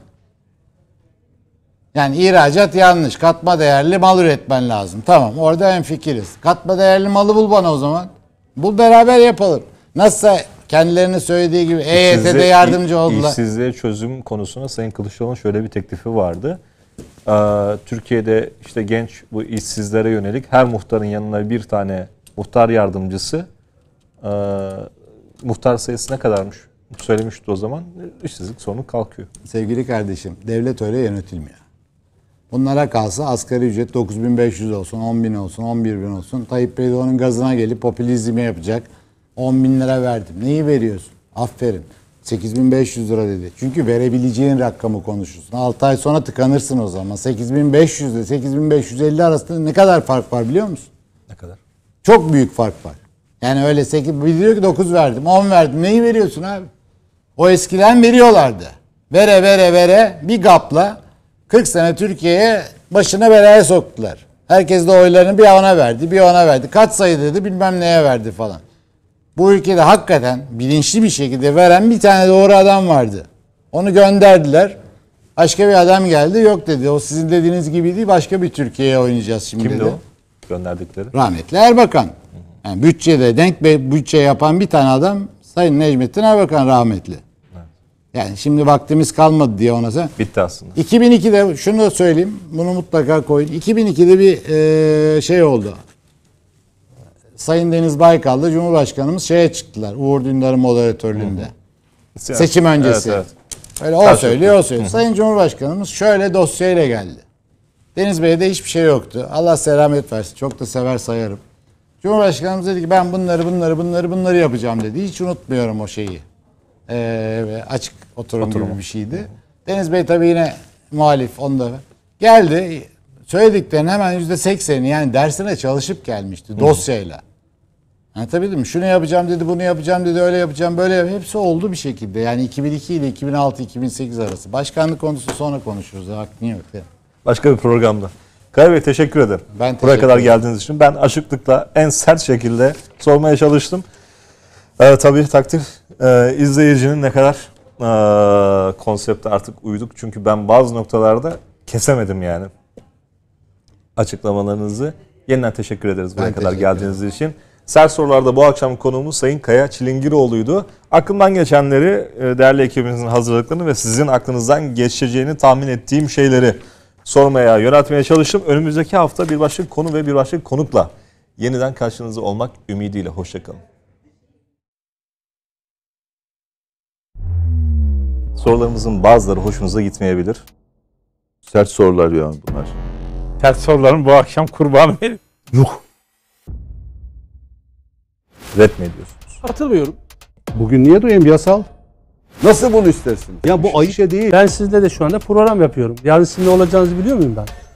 Yani ihracat yanlış. Katma değerli mal üretmen lazım. Tamam orada hemfikiriz. Katma değerli malı bul bana o zaman. Bul beraber yapalım. Nasılsa kendilerinin söylediği gibi E Y T'de yardımcı oldular. İşsizliğe çözüm konusunda Sayın Kılıçdaroğlu'nun şöyle bir teklifi vardı. Ee, Türkiye'de işte genç bu işsizlere yönelik her muhtarın yanına bir tane muhtar yardımcısı. Ee, muhtar sayısı ne kadarmış? Söylemişti o zaman. İşsizlik sorunu kalkıyor. Sevgili kardeşim, devlet öyle yönetilmiyor. Bunlara kalsa asgari ücret dokuz bin beş yüz olsun, on bin olsun, on bir bin olsun. Tayyip Bey de onun gazına gelip popülizmi yapacak. on bin lira verdim. Neyi veriyorsun? Aferin. sekiz bin beş yüz lira dedi. Çünkü verebileceğin rakamı konuşursun. altı ay sonra tıkanırsın o zaman. sekiz bin beş yüz ile sekiz bin beş yüz elli arasında ne kadar fark var biliyor musun? Ne kadar? Çok büyük fark var. Yani öyle sekiz, bir diyor ki dokuz verdim, on verdim. Neyi veriyorsun abi? O eskiden veriyorlardı. Vere vere vere bir gapla kırk sene Türkiye'ye başına belaya soktular. Herkes de oylarını bir ona verdi, bir ona verdi. Kaç sayı dedi bilmem neye verdi falan. Bu ülkede hakikaten bilinçli bir şekilde veren bir tane doğru adam vardı. Onu gönderdiler. Başka bir adam geldi. Yok dedi. O sizin dediğiniz gibi değil. Başka bir Türkiye'ye oynayacağız şimdi Kimdi dedi. o? Gönderdikleri. Rahmetli Erbakan. Yani bütçede denk bir bütçe yapan bir tane adam Sayın Necmettin Erbakan rahmetli. Evet. Yani şimdi vaktimiz kalmadı diye ona sen. Bitti aslında. iki bin ikide şunu da söyleyeyim. Bunu mutlaka koyun. iki bin ikide bir e, şey oldu. Sayın Deniz Baykal'da Cumhurbaşkanımız şeye çıktılar. Uğur Dündar'ın moderatörlüğünde. Hı hı. Seçim öncesi. Evet, evet. Öyle o Karşı söylüyor, o söylüyor. Hı hı. Sayın Cumhurbaşkanımız şöyle dosyayla geldi. Deniz Bey'de hiçbir şey yoktu. Allah selamet versin. Çok da sever sayarım. Cumhurbaşkanımız dedi ki ben bunları bunları bunları bunları yapacağım dedi. Hiç unutmuyorum o şeyi. Ee, açık oturum, oturum gibi bir şeydi. Hı hı. Deniz Bey tabii yine muhalif onda. Geldi. Söylediklerinin hemen yüzde sekseni yani dersine çalışıp gelmişti dosyayla. Anlatabildim mi? Şunu yapacağım dedi, bunu yapacağım dedi, öyle yapacağım, böyle yapacağım. Hepsi oldu bir şekilde. Yani iki bin iki ile iki bin altı iki bin sekiz arası. Başkanlık konusu sonra konuşuruz. Hakkın yok. Yani. Başka bir programda. Kaya Bey teşekkür ederim. Ben teşekkür Buraya kadar ederim. geldiğiniz için. Ben açıklıkla en sert şekilde sormaya çalıştım. Ee, tabii takdir e, izleyicinin ne kadar e, konsepte artık uyduk. Çünkü ben bazı noktalarda kesemedim yani. Açıklamalarınızı. Yeniden teşekkür ederiz buraya kadar geldiğiniz için. Sert sorularda bu akşam konuğumuz Sayın Kaya Çilingiroğlu'ydu. Aklımdan geçenleri, değerli ekibimizin hazırlıklarını ve sizin aklınızdan geçeceğini tahmin ettiğim şeyleri sormaya, yöneltmeye çalıştım. Önümüzdeki hafta bir başka konu ve bir başka konukla yeniden karşınızda olmak ümidiyle. Hoşça kalın. Sorularımızın bazıları hoşunuza gitmeyebilir. Sert sorular yani bunlar. Ters soruların bu akşam kurbanı benim. Yuh. Red mi ediyorsunuz? Hatırlıyorum. Bugün niye duyayım yasal? Nasıl bunu istersiniz? Ya bu ayıp şey değil. Ben sizle de şu anda program yapıyorum. Yarın sizin ne olacağınızı biliyor muyum ben?